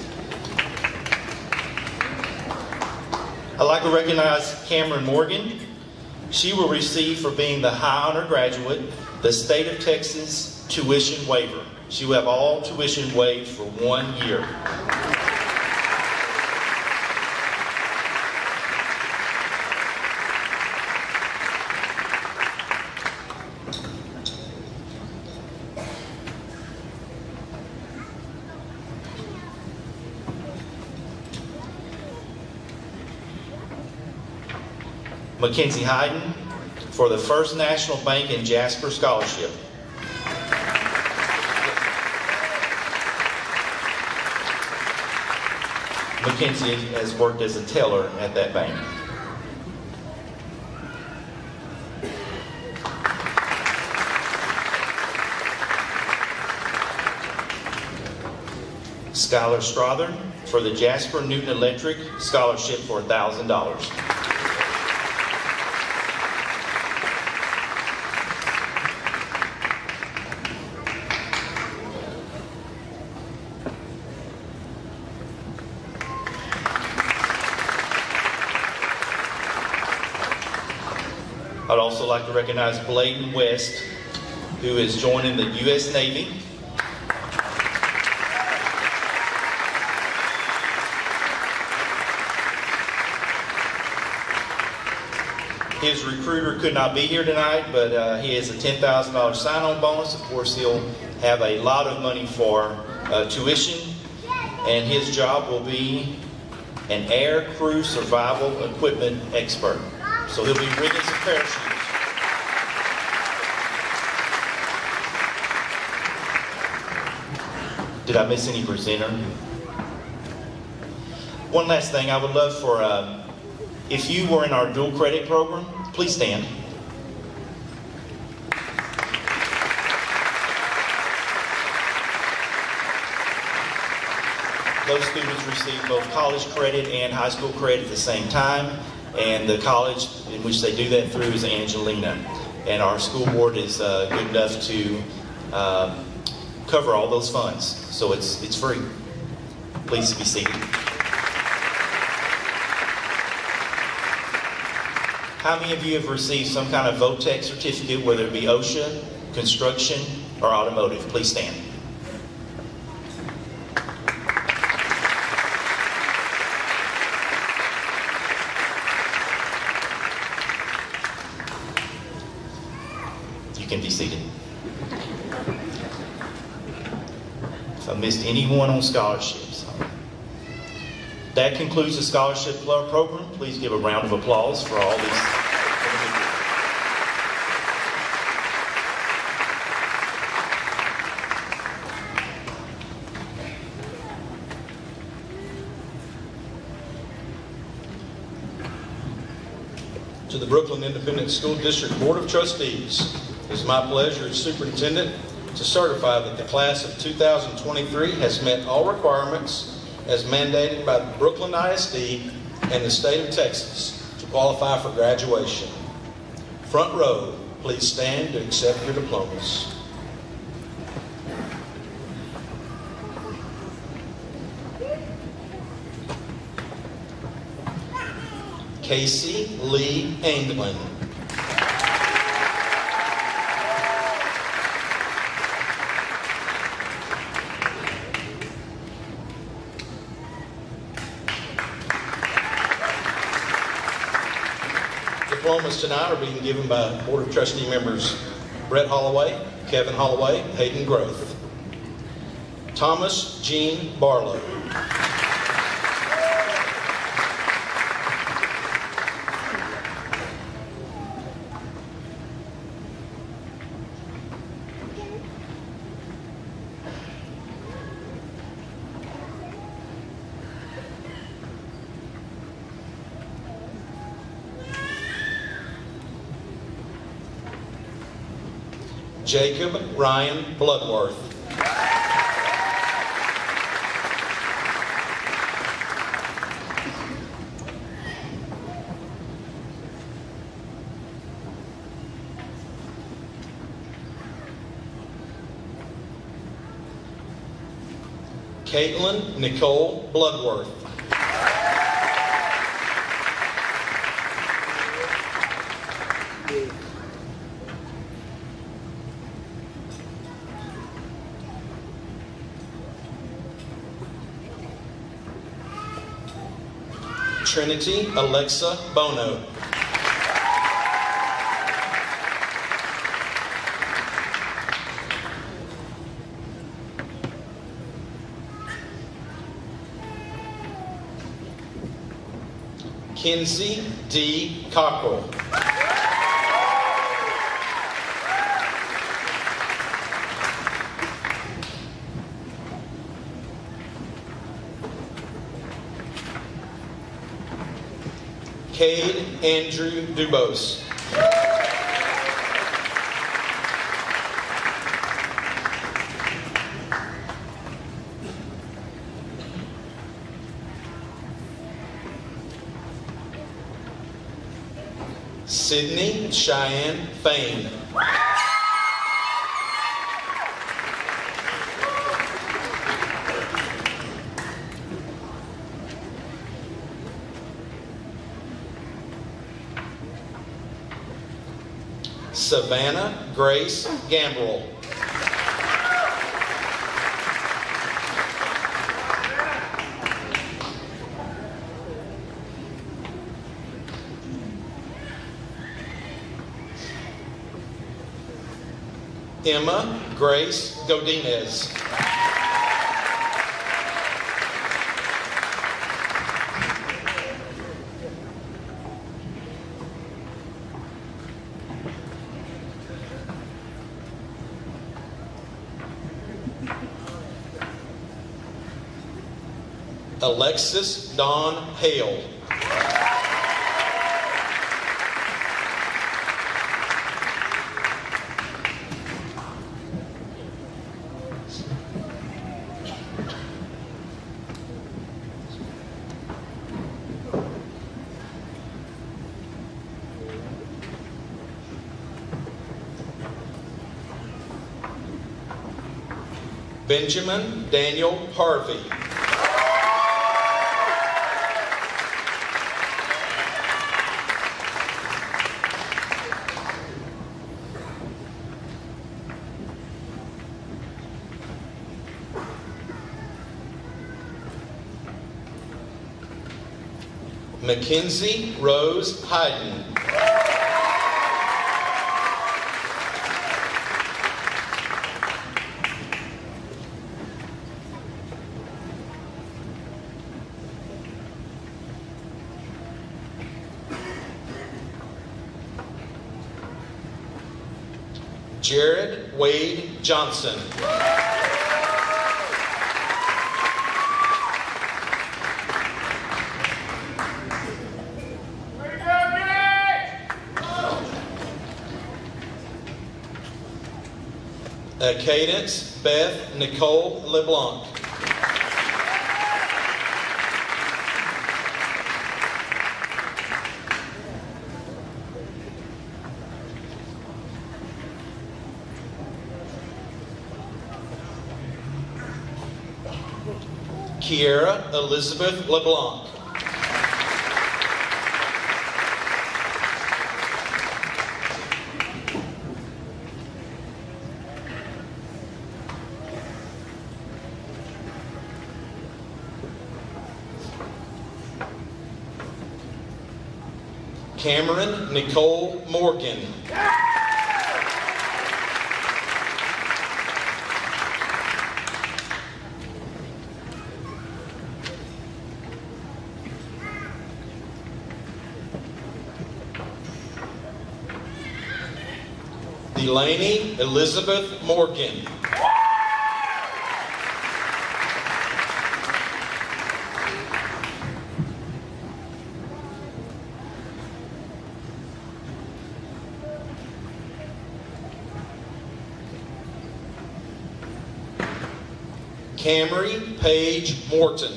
I'd like to recognize Cameron Morgan. She will receive, for being the high honor graduate, the State of Texas tuition waiver. She will have all tuition waived for 1 year. Mackenzie Hyden for the First National Bank in Jasper Scholarship. Mackenzie has worked as a teller at that bank. Skylar Strother for the Jasper Newton Electric Scholarship for $1,000. I'd also like to recognize Bladen West, who is joining the U.S. Navy. His recruiter could not be here tonight, but he has a $10,000 sign-on bonus. Of course, he'll have a lot of money for tuition, and his job will be an air crew survival equipment expert. So he'll be rigging some parachutes. Did I miss any presenter? One last thing, I would love for, if you were in our dual credit program, please stand. Those students receive both college credit and high school credit at the same time. And the college in which they do that through is Angelina. And our school board is good enough to cover all those funds. So it's free. Please be seated. How many of you have received some kind of VOTEC certificate, whether it be OSHA, construction, or automotive? Please stand. You can be seated. If I missed anyone on scholarships. That concludes the scholarship program. Please give a round of applause for all these. To the Brooklyn Independent School District Board of Trustees, it is my pleasure as superintendent to certify that the class of 2023 has met all requirements as mandated by the Brooklyn ISD and the state of Texas to qualify for graduation. Front row, please stand to accept your diplomas. Casey Lee Anglin. Diplomas tonight are being given by Board of Trustee members Brett Holloway, Kevin Holloway, Hayden Groth. Thomas Jean Barlow. Jacob Ryan Bloodworth. Caitlin Nicole Bloodworth. Trinity Alexa Bono. Kinsey D. Cockrell. Cade Andrew Dubose. Sydney Cheyenne Fain. Savannah Grace Gambrell. Emma Grace Godinez. Alexis Dawn Hale. Benjamin Daniel Harvey. Mackenzie Rose Hayden. Jared Wade Johnson. Cadence Beth Nicole LeBlanc. Kiera Elizabeth LeBlanc. Cameron Nicole Morgan. Delaney Elizabeth Morgan. Camry Paige Morton.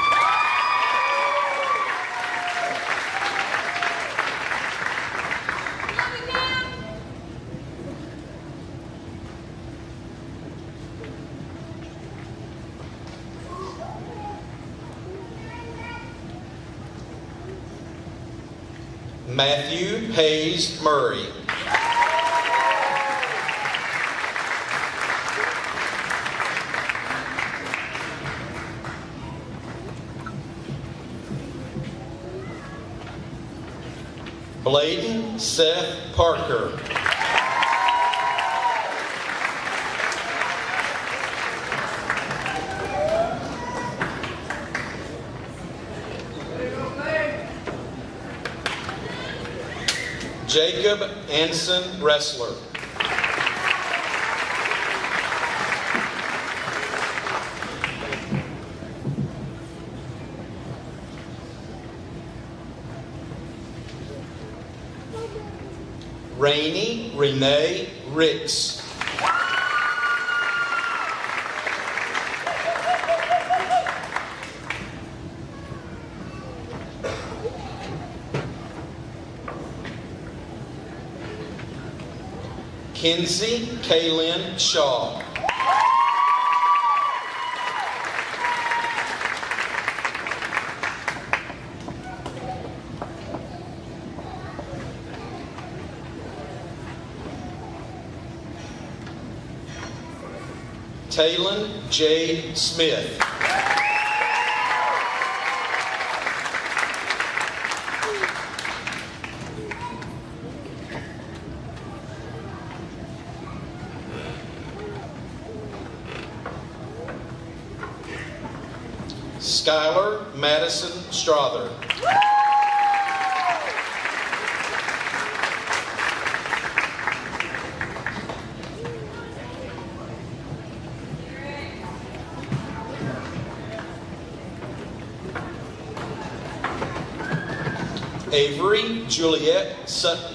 Matthew Hayes Murray. Bladen Seth Parker. Jacob Anson Wrestler. Rainey Renee Ricks. Kenzie Kaylin Shaw. Taylon J. Smith. Skylar Madison Strother. Avery Juliet Sutton.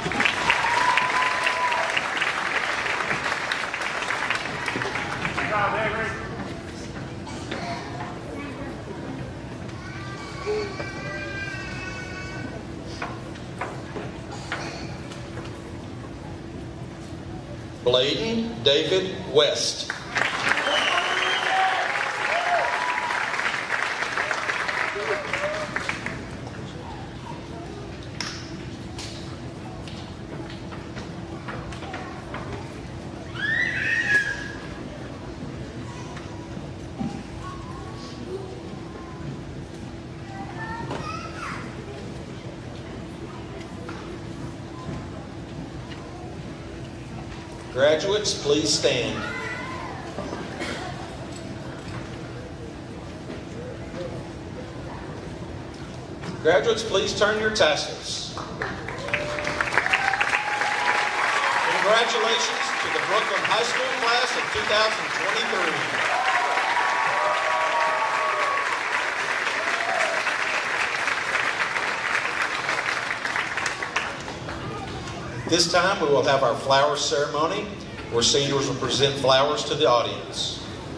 Bladen David West. Graduates, please stand. Graduates, please turn your tassels. Congratulations to the Brooklyn High School class of 2023. This time we will have our flowers ceremony where seniors will present flowers to the audience.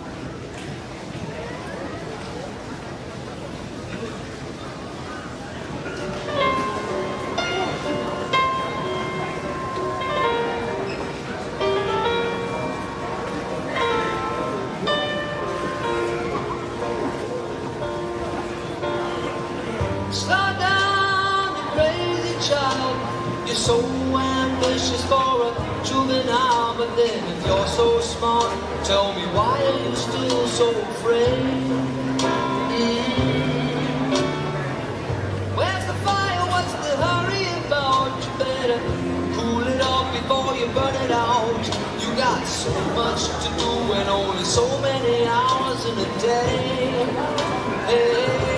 Slow down, you crazy child. You're so ambitious for a juvenile, but then if you're so smart, tell me why are you still so afraid? Where's the fire? What's the hurry about? You better cool it off before you burn it out. You got so much to do and only so many hours in a day. Hey.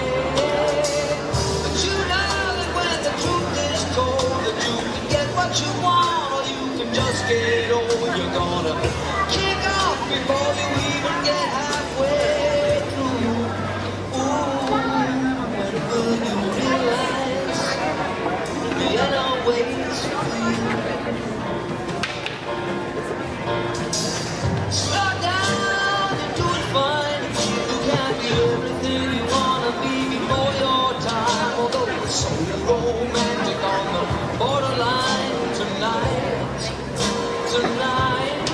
What you want, or you can just get over. You're gonna kick off before you even get halfway through. Ooh, when will you realize the other ways for you? Slow down, you're doing fine. You can't be everything you wanna be before your time. Although it's so romantic on the borderline. Tonight,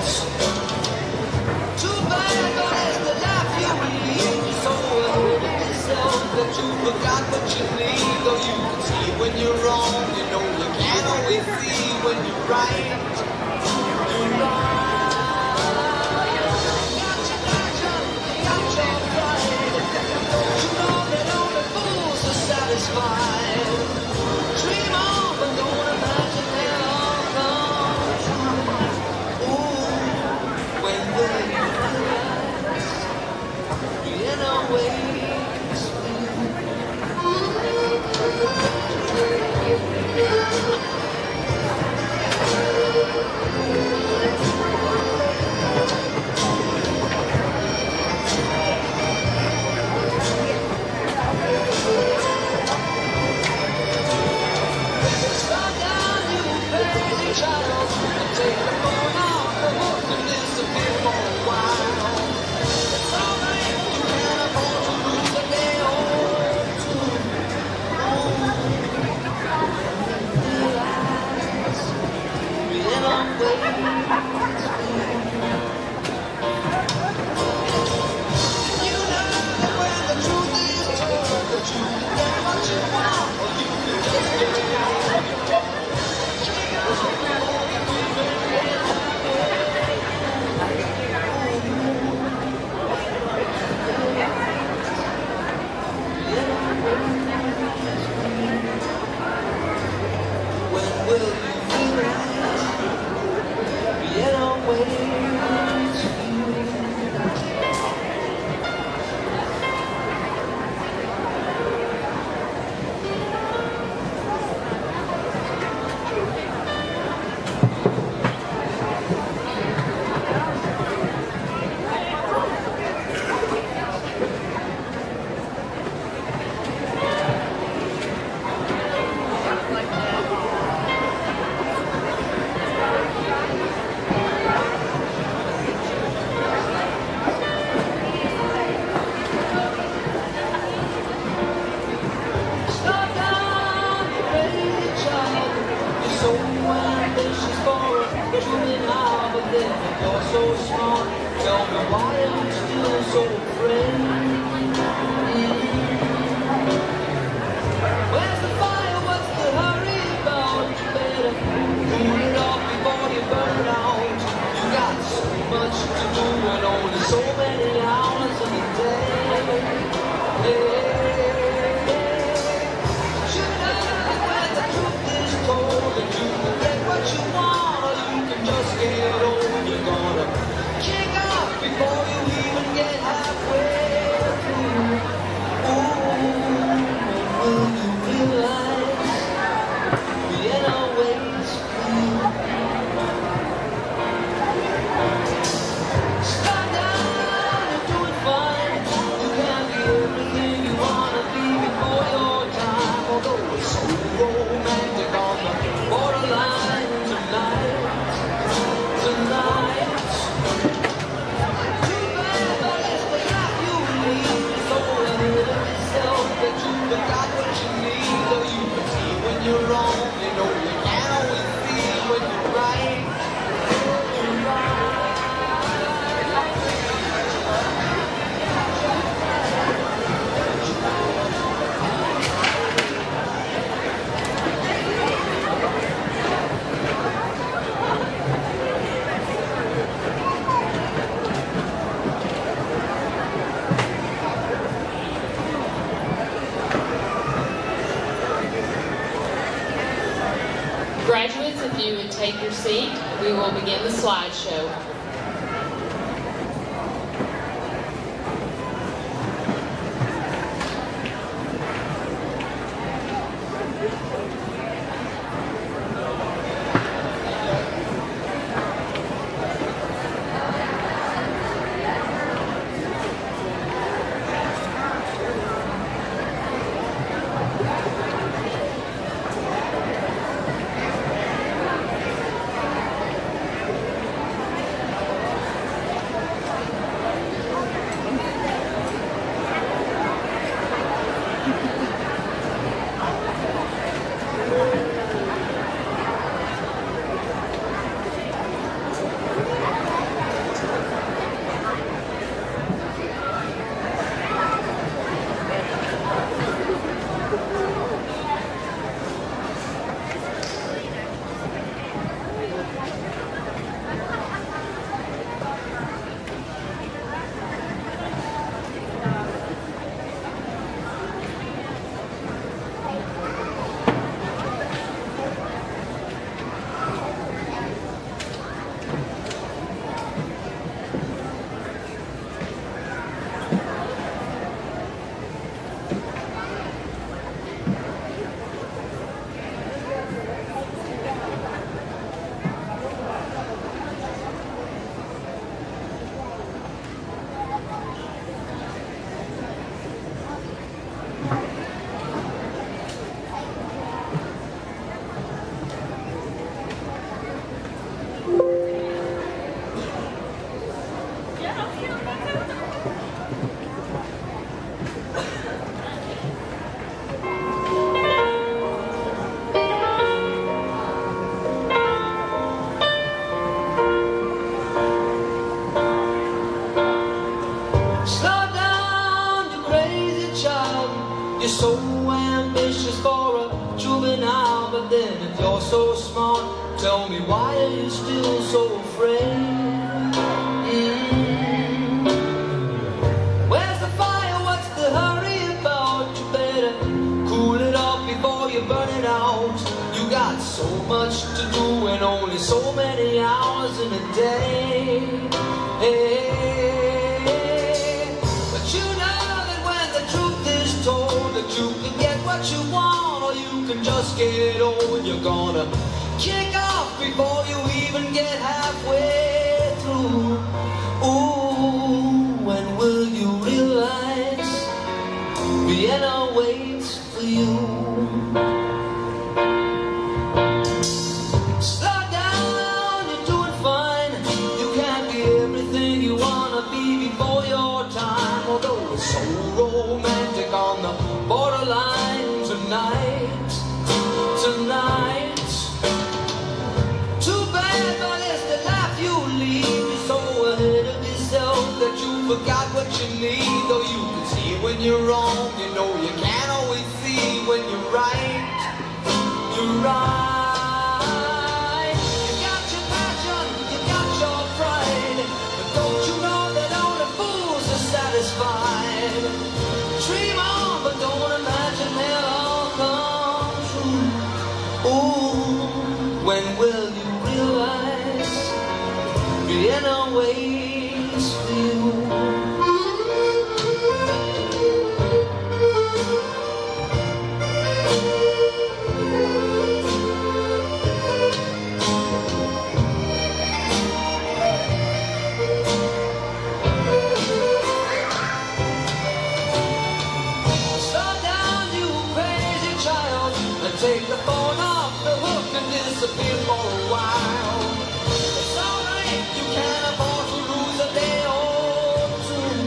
too bad, but it's the life you lead. You're so ahead of yourself that you forgot what you need. Though you can see when you're wrong, you know you can't always see when you're right. You're right. Got your passion, got your pride. You know that only fools are satisfied. Dream on, but don't imagine they'll all come true. When will you realize the inner ways Graduates, if you would take your seat, we will begin the slideshow. ambitious for a juvenile, but then if you're so smart, tell me why are you still so afraid? Where's the fire? What's the hurry about? You better cool it off before you burn it out. You got so much to do and only so many hours in a day. But you know that when the truth is told, that you can get what you want or you can just get old. You're gonna kick off before you even get halfway through. Ooh, when will you realize Vienna waits for you? Slow down, you're doing fine. You can't be everything you wanna be before your time. Although it's so romantic on the borderline tonight, tonight. Too bad, but it's the life you lead. You're so ahead of yourself that you forgot what you need. Though you can see when you're wrong, you know you can't always see when you're right. You're right. You got your passion, you got your pride, but don't you know that only fools are satisfied? Dream on, but don't imagine they'll all come true. Ooh, when will you realize Vienna waits for you? Take the phone off the hook and disappear for a while. It's alright, you can't afford to lose a day or two.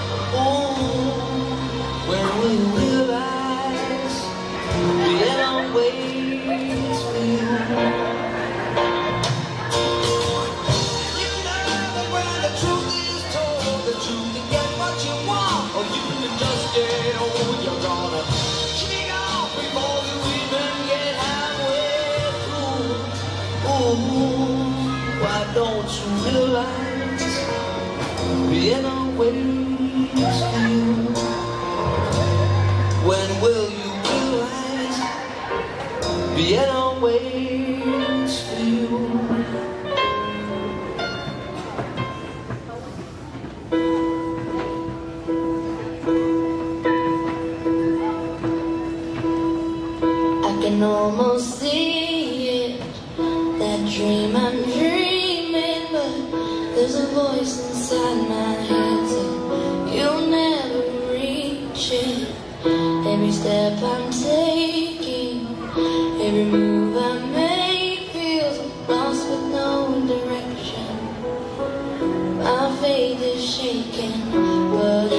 Ooh, when will you realize Vienna waits for you? You know that when the truth is told, that you can get what you want, or you can just get old. You're gonna kick off before you get halfway through. Ooh, why don't you realize Vienna waits for you? When will you realize Vienna waits for you? I can almost see it, that dream I'm dreaming, but there's a voice inside my head saying you'll never reach it. Every step I'm taking, every move I make feels lost with no direction. My faith is shaking, but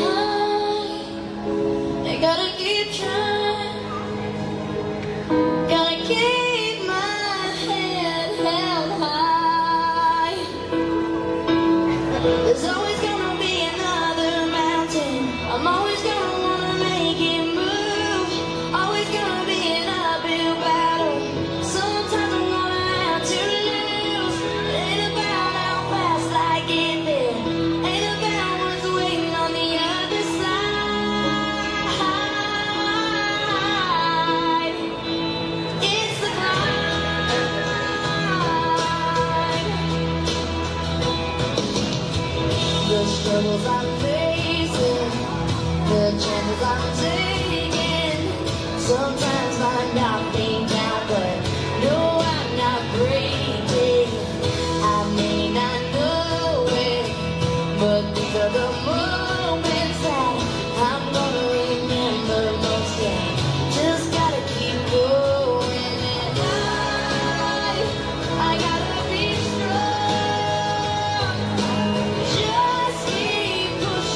I gotta keep trying. Gotta keep my head held high. There's always gonna be another mountain. I'm always gonna wanna make it move. Always gonna be an uphill battle. Sometimes I'm gonna have to lose. It ain't about how fast I get there. Ain't about what's waiting on the other side. It's the climb. The struggles I'm facing, the chances I'm taking, sometimes might knock me down, but no, I'm not breaking. I may not know it, but these are the moments that I'm gonna remember most. Yeah, just gotta keep going, and I gotta be strong. Just keep pushing.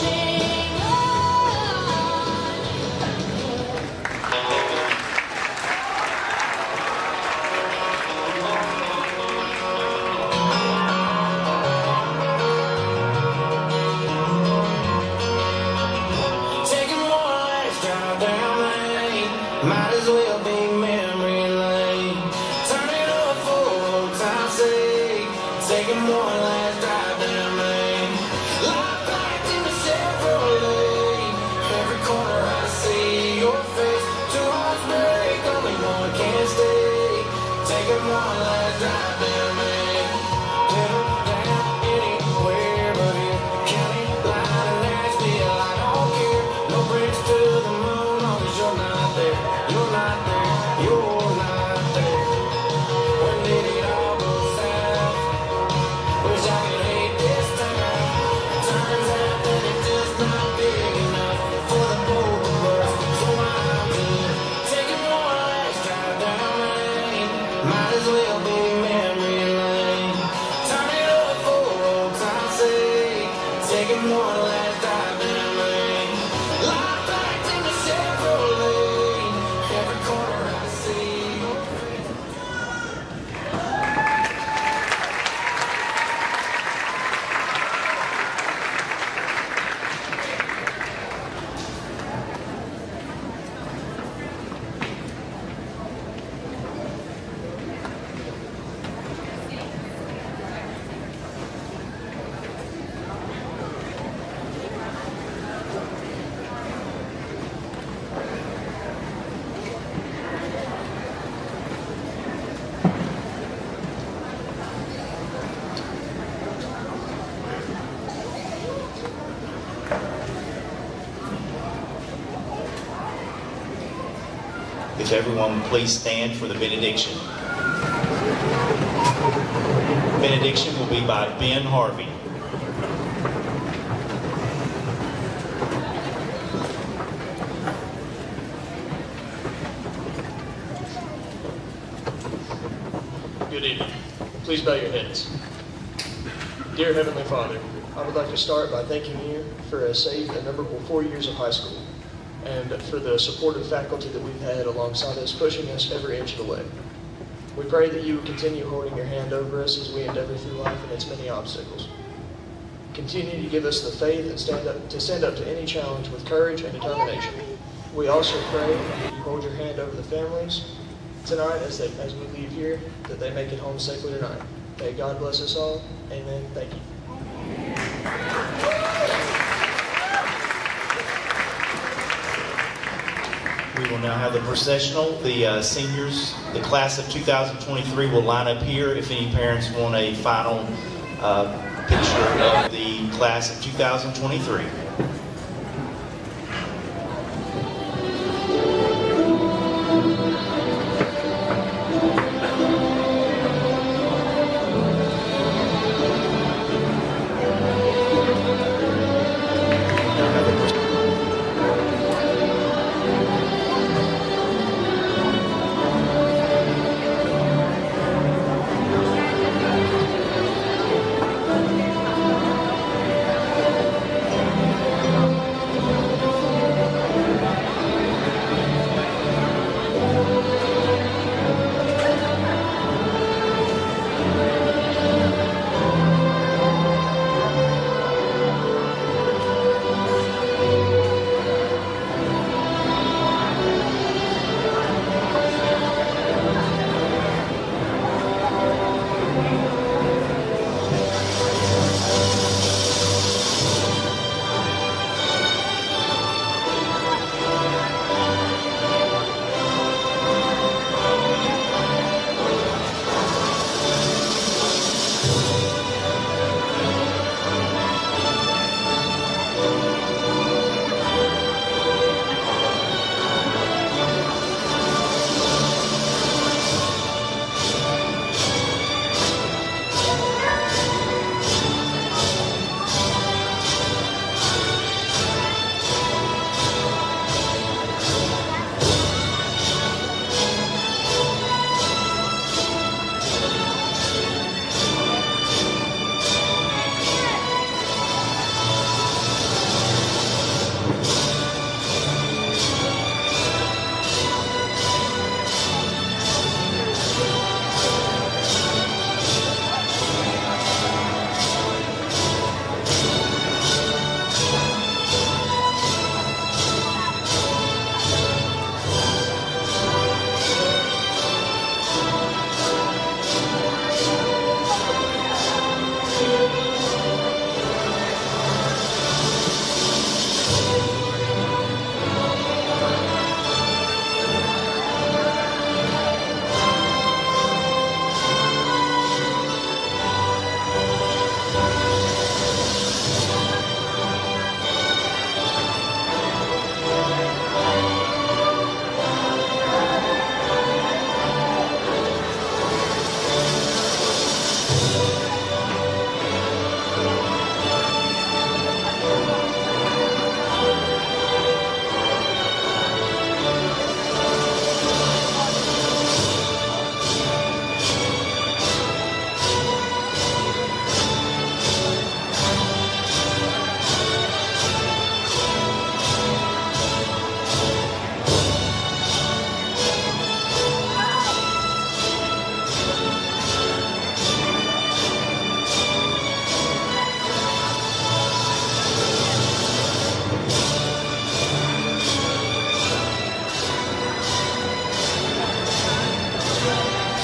might as well be memory lane. Turn it up for old time's sake, taking one last drive down Main. Life packed in a Chevrolet, every corner I see your face. Two hearts break, only one can stay, taking one last drive down Main. Pedal down anywhere but here, county line in Nashville, I don't care. No bridge to the moon, long as you're not there. You're not there, you're not there. When did it all go south? Wish I could hate this town. Turns out that it's just not big enough for the both of us. So I'm just taking one last drive down Main. Might as well be memory lane. Turn it up for old time's sake, taking one last drive down Main. Life packed in a Chevrolet, every corner I see. If everyone would please stand for the benediction. Benediction will be by Ben Harvey. Good evening. Please bow your heads. Dear Heavenly Father, I would like to start by thanking you for a safe and memorable 4 years of high school, and for the supportive faculty that we've had alongside us, pushing us every inch of the way. We pray that you will continue holding your hand over us as we endeavor through life and its many obstacles. Continue to give us the faith and stand up to any challenge with courage and determination. We also pray that you hold your hand over the families tonight as we leave here, that they make it home safely tonight. May God bless us all. Amen. Thank you. We will now have the processional. The seniors, the class of 2023, will line up here if any parents want a final picture of the class of 2023.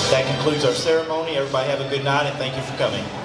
That concludes our ceremony. Everybody have a good night, and thank you for coming.